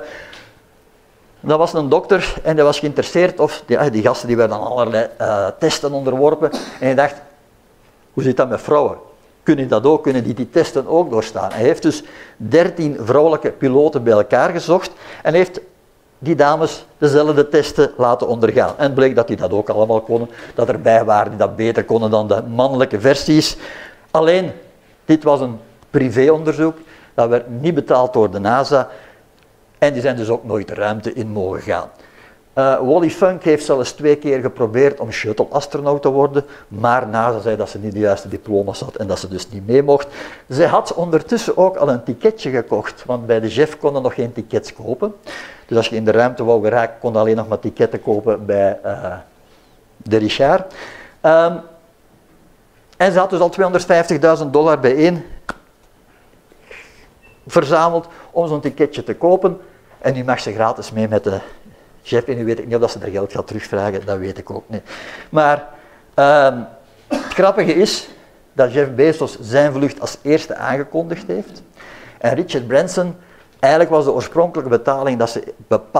Dat was een dokter en die was geïnteresseerd, of die gasten die werden aan allerlei testen onderworpen. En hij dacht, hoe zit dat met vrouwen? Kunnen die dat ook, kunnen die testen ook doorstaan? Hij heeft dus 13 vrouwelijke piloten bij elkaar gezocht en heeft die dames dezelfde testen laten ondergaan. En het bleek dat die dat ook allemaal konden, dat er bij waren die dat beter konden dan de mannelijke versies. Alleen, dit was een privéonderzoek, dat werd niet betaald door de NASA. En die zijn dus ook nooit de ruimte in mogen gaan. Wally Funk heeft zelfs 2 keer geprobeerd om shuttle-astronaut te worden, maar NASA zei dat ze niet de juiste diploma's had en dat ze dus niet mee mocht. Zij had ondertussen ook al een ticketje gekocht, want bij de Jeff konden nog geen tickets kopen. Dus als je in de ruimte wou geraken, kon je alleen nog maar ticketten kopen bij de Richard. En ze had dus al $250.000 bijeen verzameld om zo'n ticketje te kopen. En nu mag ze gratis mee met de chef. En nu weet ik niet of ze er geld gaat terugvragen, dat weet ik ook niet. Maar het grappige is dat Jeff Bezos zijn vlucht als eerste aangekondigd heeft. En Richard Branson, eigenlijk was de oorspronkelijke betaling dat ze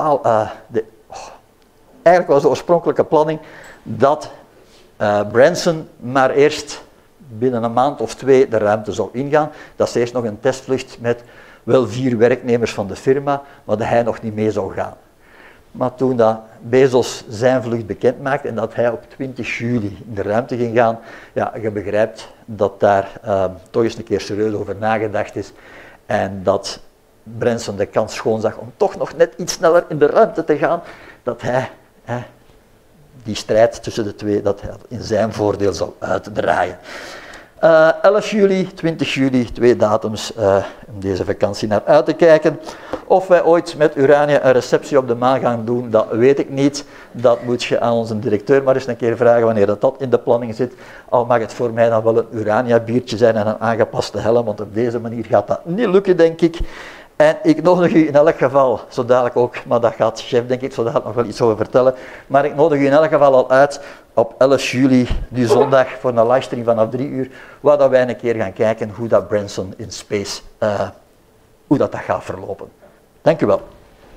eigenlijk was de oorspronkelijke planning dat Branson maar eerst binnen een maand of 2 de ruimte zou ingaan. Dat ze eerst nog een testvlucht met wel 4 werknemers van de firma, maar dat hij nog niet mee zou gaan. Maar toen dat Bezos zijn vlucht bekend maakte en dat hij op 20 juli in de ruimte ging gaan, ja, je begrijpt dat daar toch eens een keer serieus over nagedacht is en dat Branson de kans schoon zag om toch nog net iets sneller in de ruimte te gaan, dat hij die strijd tussen de twee dat hij in zijn voordeel zou uitdraaien. 11 juli, 20 juli, 2 datums om deze vakantie naar uit te kijken. Of wij ooit met Urania een receptie op de maan gaan doen, dat weet ik niet. Dat moet je aan onze directeur maar eens een keer vragen wanneer dat in de planning zit. Al mag het voor mij dan wel een Urania biertje zijn en een aangepaste helm, want op deze manier gaat dat niet lukken, denk ik. En ik nodig u in elk geval, zo dadelijk ook, maar dat gaat chef denk ik zo dadelijk nog wel iets over vertellen, maar ik nodig u in elk geval al uit op 11 juli, die zondag, voor een livestream vanaf 3 uur, waar dat wij een keer gaan kijken hoe dat Branson in Space, hoe dat gaat verlopen. Dank u wel.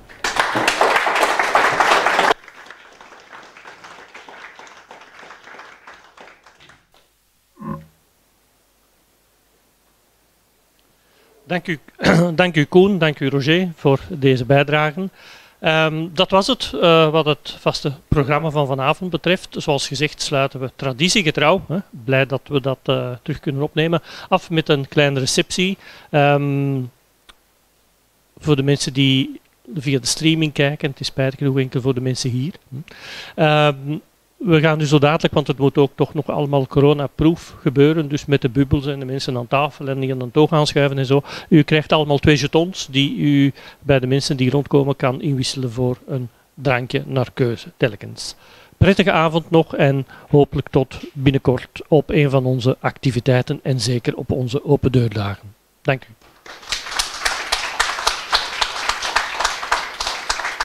Dank u Koen, dank u Roger voor deze bijdragen. Dat was het wat het vaste programma van vanavond betreft. Zoals gezegd sluiten we traditiegetrouw, blij dat we dat terug kunnen opnemen, af met een kleine receptie. Voor de mensen die via de streaming kijken, het is spijtig genoeg enkel voor de mensen hier. We gaan dus zo dadelijk, want het moet ook toch nog allemaal coronaproof gebeuren, dus met de bubbels en de mensen aan tafel en die aan de toog aanschuiven en zo. U krijgt allemaal 2 jetons die u bij de mensen die rondkomen kan inwisselen voor een drankje naar keuze, telkens. Prettige avond nog en hopelijk tot binnenkort op een van onze activiteiten en zeker op onze open deurdagen. Dank u.